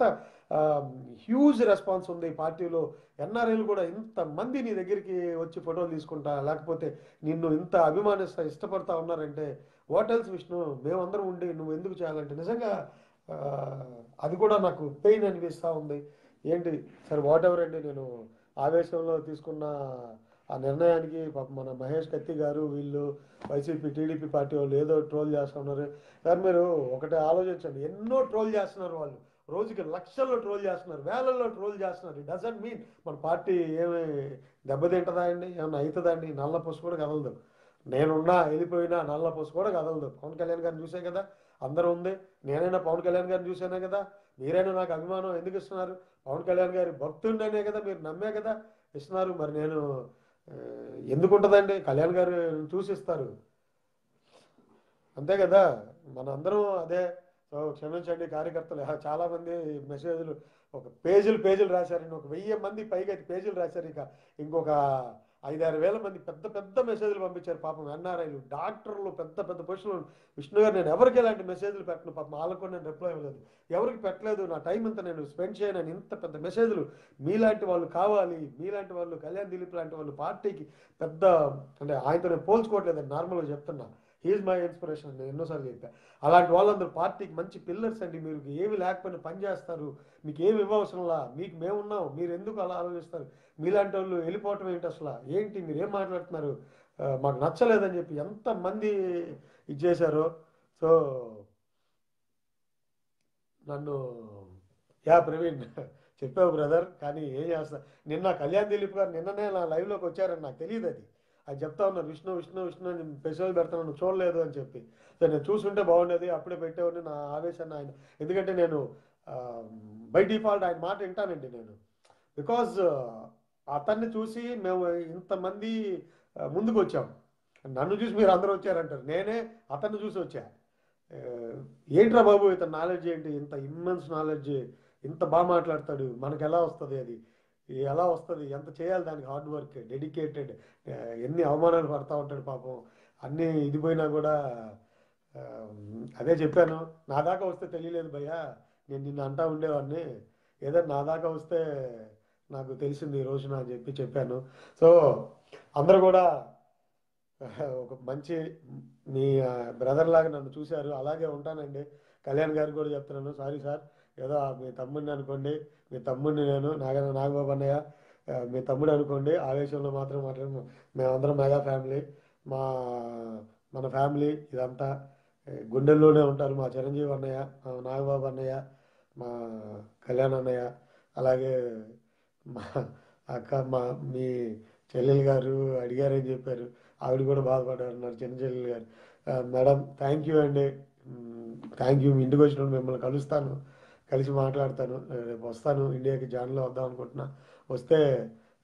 హ్యూజ్ రెస్పాన్స్ ఉంది పార్టీలో, ఎన్ఆర్ఐలు కూడా ఇంత మంది నీ దగ్గరికి వచ్చి ఫోటోలు తీసుకుంటా, లేకపోతే నిన్ను ఇంత అభిమానిస్తా ఇష్టపడతా ఉన్నారంటే వాట్ ఎల్స్ విష్ణు, మేమందరం ఉండి నువ్వు ఎందుకు చేయాలంటే నిజంగా ఆ, అది కూడా నాకు పెయిన్ అనిపిస్తూ ఉంది. ఏంటి సరే వాట్ ఎవర్ అండి, నేను ఆవేశంలో తీసుకున్న ఆ నిర్ణయానికి పాపం మన మహేష్ కత్తి గారు వీళ్ళు వైసీపీ టీడీపీ పార్టీ వాళ్ళు ఏదో ట్రోల్ చేస్తున్నారు. సార్ మీరు ఒకటే ఆలోచించండి, ఎన్నో ట్రోల్ చేస్తున్నారు వాళ్ళు, రోజుకి లక్షల్లో ట్రోల్ చేస్తున్నారు, వేలల్లో ట్రోల్ చేస్తున్నారు. ఇట్ డజంట్ మీన్ మన పార్టీ ఏమి దెబ్బతింటదా అండి, ఏమన్నా అవుతుందా అండి? నల్ల పసు కూడా కదలదు, నేనున్నా వెళ్ళిపోయినా నల్ల పసు కూడా కదలదు. పవన్ కళ్యాణ్ గారిని చూసే కదా అందరూ ఉంది, నేనైనా పవన్ కళ్యాణ్ గారిని చూసానే కదా మీరైనా నాకు అభిమానం ఎందుకు ఇస్తున్నారు, పవన్ కళ్యాణ్ గారి భక్తుండనే కదా మీరు నమ్మే కదా ఇస్తున్నారు. మరి నేను ఆ, ఎందుకు ఉంటుందండి, కళ్యాణ్ గారు చూసిస్తారు అంతే కదా. మనందరం అదే. సో క్షమించండి కార్యకర్తలు, ఆ, చాలా మంది మెసేజ్లు ఒక పేజీలు పేజీలు రాశారండి, ఒక వెయ్యి మంది పైగా అయితే పేజీలు రాశారు. ఇక ఇంకొక ఐదారు వేల మంది పెద్ద పెద్ద మెసేజ్లు పంపించారు పాపం, ఎన్ఆర్ఐలు, డాక్టర్లు, పెద్ద పెద్ద పొజిషన్లు. విష్ణు గారు నేను ఎవరికి ఎలాంటి మెసేజ్లు పెట్టను పాపం, వాళ్ళకు కూడా నేను రిప్లై ఇవ్వలేదు, ఎవరికి పెట్టలేదు. నా టైం ఇంత నేను స్పెండ్ చేయను, ఇంత పెద్ద మెసేజ్లు మీలాంటి వాళ్ళు కావాలి, మీలాంటి వాళ్ళు కళ్యాణ్ దిలీప్ లాంటి వాళ్ళు పార్టీకి పెద్ద, అంటే ఆయనతో నేను పోల్చుకోవట్లేదండి, నార్మల్గా చెప్తున్నా, హీఈస్ మై ఇన్స్పిరేషన్, నేను ఎన్నోసార్లు చెప్పా. అలాంటి వాళ్ళందరూ పార్టీకి మంచి పిల్లర్స్ అండి, మీరు ఏమి లేకపోయినా పని చేస్తారు, మీకు ఏమి ఇవ్వవసరంలా, మీకు మేమున్నాం, మీరు ఎందుకు అలా ఆలోచిస్తారు, మీలాంటి వాళ్ళు వెళ్ళిపోవటం ఏంటి అసలు, ఏంటి మీరు ఏం మాట్లాడుతున్నారు, ఆ, మాకు నచ్చలేదని చెప్పి ఎంతమంది ఇది చేశారో. సో నన్ను, యా ప్రవీణ్ చెప్పావు బ్రదర్, కానీ ఏం చేస్తా. నిన్న కళ్యాణ్ దిలీప్ గారు నిన్ననే నా లైవ్లోకి వచ్చారని నాకు తెలియదు, అది అది చెప్తా ఉన్నారు, విష్ణు విష్ణు విష్ణు అని మెసేజ్ పెడతాను చూడలేదు అని చెప్పి. సో నేను చూసుంటే బాగుండేది, అప్పుడే పెట్టేవాడిని నా ఆవేశాన్ని ఆయన. ఎందుకంటే నేను బై డిఫాల్ట్ ఆయన మాట వింటానండి నేను, బికాజ్ అతన్ని చూసి మేము ఇంతమంది ఆ, ముందుకు వచ్చాం. నన్ను చూసి మీరు అందరూ వచ్చారంటారు, నేనే అతన్ని చూసి వచ్చా. ఆ, ఏంట్రా బాబు ఇతని నాలెడ్జ్ ఏంటి, ఇంత ఇమ్మెన్స్ నాలెడ్జ్, ఇంత బాగా మాట్లాడతాడు, మనకు ఎలా వస్తుంది అది, ఎలా వస్తుంది, ఎంత చేయాలి దానికి, హార్డ్ వర్క్, డెడికేటెడ్, ఎన్ని అవమానాలు పడతా ఉంటాడు పాపం. అన్నీ ఇది పోయినా కూడా ఆ, అదే చెప్పాను, నా దాకా వస్తే తెలియలేదు భయ్యా, నేను నిన్ను అంటా ఉండేవాడిని, ఏదైనా నా దాకా వస్తే నాకు తెలిసింది ఈ రోజున అని చెప్పి చెప్పాను. సో అందరూ కూడా ఒక మంచి మీ బ్రదర్ లాగా నన్ను చూశారు, అలాగే ఉంటానండి. కళ్యాణ్ గారికి కూడా చెప్తున్నాను, సారీ సార్, ఏదో ఆ మీ తమ్ముడిని అనుకోండి, మీ తమ్ముడిని నేను నాగ నాగబాబు అన్నయ్య, ఆ, మీ తమ్ముడు అనుకోండి, ఆవేశంలో మాత్రం మాట్లాడు, మేమందరం మెగా ఫ్యామిలీ, మా మన ఫ్యామిలీ ఇదంతా ఏ, గుండెల్లోనే ఉంటారు మా చిరంజీవి అన్నయ్య, మా నాగబాబు అన్నయ్య, మా కళ్యాణ్ అన్నయ్య, అలాగే మా అక్క, మా మీ చెల్లెలు గారు అడిగారని చెప్పారు, ఆవిడ కూడా బాధపడ్డారు అన్నారు చిన్న చెల్లెలు గారు. ఆ, మేడం థ్యాంక్ యూ అండి, థ్యాంక్ యూ. మీ ఇంటికి వచ్చినప్పుడు మిమ్మల్ని కలుస్తాను, కలిసి మాట్లాడతాను. ఆ, రేపు వస్తాను ఇండియాకి, జాన్లో వద్దాం అనుకుంటున్నా, వస్తే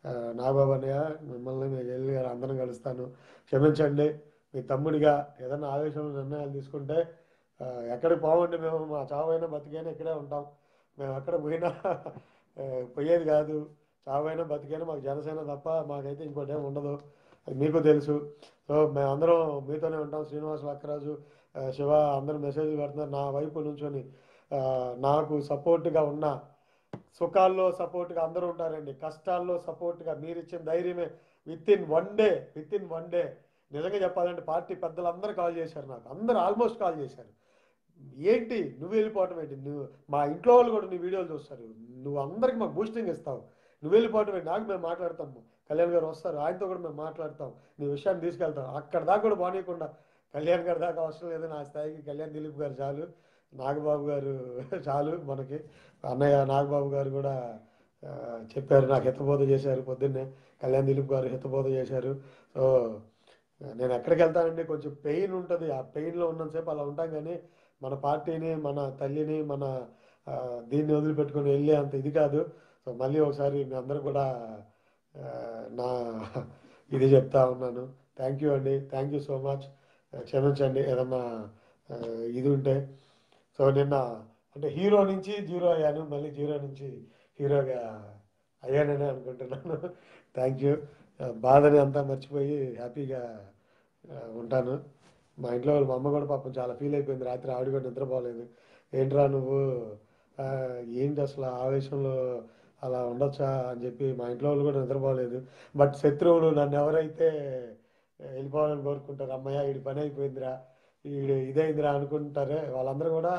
నాగబాబు అన్నయ్య మిమ్మల్ని మీ వెళ్ళి అందరం కలుస్తాను, క్షమించండి. మీ తమ్ముడిగా ఏదైనా ఆవేశంలో నిర్ణయాలు తీసుకుంటే ఆ, ఎక్కడికి పోవండి, మేము మా చావైనా బతికైనా ఇక్కడే ఉంటాం. మేము ఎక్కడ పోయినా ఆ, పోయేది కాదు. చావైనా బతికైనా మాకు జనసేన తప్ప మాకైతే ఇంకోటి ఏమి ఉండదు, అది మీకు తెలుసు. సో మేమందరం మీతోనే ఉంటాం. శ్రీనివాస్ లక్కరాజు, ఆ, శివ అందరూ మెసేజ్లు పెడుతున్నారు నా వైపు నుంచొని. ఆ, నాకు సపోర్ట్గా ఉన్న, సుఖాల్లో సపోర్ట్గా అందరూ ఉంటారండి, కష్టాల్లో సపోర్ట్గా మీరు ఇచ్చిన ధైర్యమే. Within one day within one day నిజంగా చెప్పాలంటే పార్టీ పెద్దలు అందరూ కాల్ చేశారు, నాకు అందరూ ఆల్మోస్ట్ కాల్ చేశారు. ఏంటి నువ్వు వెళ్ళిపోవటం ఏంటి, నువ్వు మా ఇంట్లో వాళ్ళు కూడా నీ వీడియోలు చూస్తారు, నువ్వు అందరికి మాకు బూస్టింగ్ ఇస్తావు, నువ్వు వెళ్ళిపోవటం ఏంటి, నాకు మేము మాట్లాడతాము, కళ్యాణ్ గారు వస్తారు ఆయనతో కూడా మేము మాట్లాడతాం, నీ విషయాన్ని తీసుకెళ్తాం. అక్కడ దాకా కూడా బానీయకుండా కళ్యాణ్ గారి దాకా అవసరం లేదు, నా స్థాయికి కళ్యాణ్ దిలీప్ గారు చాలు, నాగబాబు గారు చాలు మనకి. అన్నయ్య నాగబాబు గారు కూడా ఆ, చెప్పారు, నాకు హితబోధ చేశారు పొద్దున్నే, కళ్యాణ్ దిలీప్ గారు హితబోధ చేశారు. సో నేను ఎక్కడికి వెళ్తానండి, కొంచెం పెయిన్ ఉంటుంది, ఆ పెయిన్లో ఉన్నంతసేపు అలా ఉంటాం, కానీ మన పార్టీని, మన తల్లిని, మన ఆ, దీన్ని వదిలిపెట్టుకొని వెళ్ళే అంత ఇది కాదు. సో మళ్ళీ ఒకసారి మీ అందరూ కూడా ఆ, నా ఇది చెప్తా ఉన్నాను. థ్యాంక్ యూ అండి, థ్యాంక్ యూ సో మచ్. క్షమించండి ఏదన్నా ఆ, ఇది ఉంటే. సో నిన్న అంటే హీరో నుంచి జీరో అయ్యాను, మళ్ళీ జీరో నుంచి హీరోగా అయ్యానని అనుకుంటున్నాను. Thank you. బాధని అంతా మర్చిపోయి హ్యాపీగా ఆ, ఉంటాను. మా ఇంట్లో వాళ్ళు, మా అమ్మ కూడా పాపం చాలా ఫీల్ అయిపోయింది రాత్రి, ఆవిడ కూడా నిద్రపోలేదు. ఏంట్రా నువ్వు ఆ, ఏంటి అసలు ఆ ఆవేశంలో అలా ఉండొచ్చా అని చెప్పి మా ఇంట్లో వాళ్ళు కూడా నిద్రపోలేదు. బట్ శత్రువులు నన్ను ఎవరైతే వెళ్ళిపోవాలని కోరుకుంటారు, అమ్మయ్య వీడి పని అయిపోయిందిరా, వీడు ఇదైందిరా అనుకుంటారే, వాళ్ళందరూ కూడా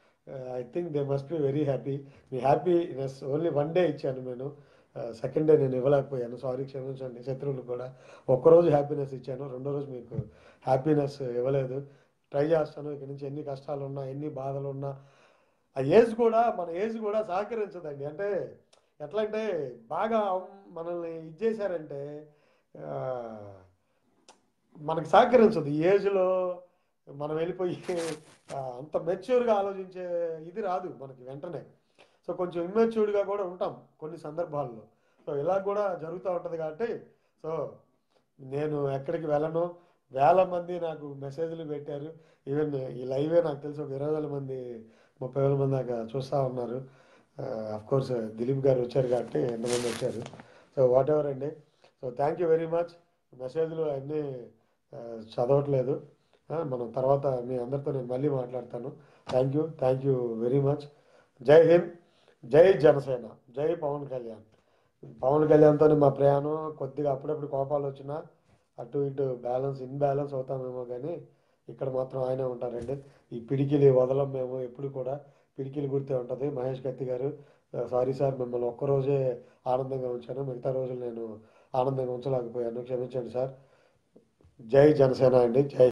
I think they must be very happy. మీ హ్యాపీనెస్ ఓన్లీ వన్ డే ఇచ్చాను నేను, సెకండ్ డే నేను ఇవ్వలేకపోయాను, సారీ క్షమించండి. శత్రువులు కూడా ఒక్కరోజు హ్యాపీనెస్ ఇచ్చాను, రెండో రోజు మీకు హ్యాపీనెస్ ఇవ్వలేదు. ట్రై చేస్తాను ఇక్కడి నుంచి, ఎన్ని కష్టాలు ఉన్నా ఎన్ని బాధలు ఉన్నా. ఆ ఏజ్ కూడా, మన ఏజ్ కూడా సహకరించదండి. అంటే ఎట్లా అంటే బాగా మనల్ని ఇది చేశారంటే ఆ, మనకి సహకరించదు ఈ ఏజ్లో. మనం వెళ్ళిపోయి ఆ, అంత మెచ్యూర్గా ఆలోచించే ఇది రాదు మనకి వెంటనే. సో కొంచెం ఇమ్మెచ్యూర్డ్గా కూడా ఉంటాం కొన్ని సందర్భాల్లో. సో ఇలా కూడా జరుగుతూ ఉంటుంది కాబట్టి సో నేను ఎక్కడికి వెళ్ళను. వేల మంది నాకు మెసేజ్లు పెట్టారు, ఈవెన్ ఈ లైవే నాకు తెలిసి ఒక ఇరవై వేల మంది ముప్పై వేల మంది దాకా చూస్తూ ఉన్నారు. అఫ్ కోర్స్ దిలీప్ గారు వచ్చారు కాబట్టి ఎంతమంది వచ్చారు. సో వాట్ ఎవర్ అండి. So thank you very much. మెసేజ్లు అన్నీ ఆ, చదవట్లేదు, ఆ, మనం తర్వాత మీ అందరితో నేను మళ్ళీ మాట్లాడతాను. Thank you, thank you very much. జై హింద్, జై జనసేన, జై పవన్ కళ్యాణ్. పవన్ కళ్యాణ్తో మా ప్రయాణం కొద్దిగా అప్పుడప్పుడు కోపాలు వచ్చినా అటు ఇటు బ్యాలెన్స్ ఇన్బ్యాలెన్స్ అవుతామేమో, కానీ ఇక్కడ మాత్రం ఆయనే ఉంటారండి. ఈ పిడికిలి వదలం మేము ఎప్పుడు కూడా, పిడికిలి గుర్తే ఉంటుంది. మహేష్ కత్తి గారు సారీ సార్, మిమ్మల్ని ఒక్కరోజే ఆనందంగా ఉంచాను, మిగతా రోజులు నేను ఆనందంగా ఉంచలేకపోయాను, క్షమించండి సార్. జై జనసేన అండి, జై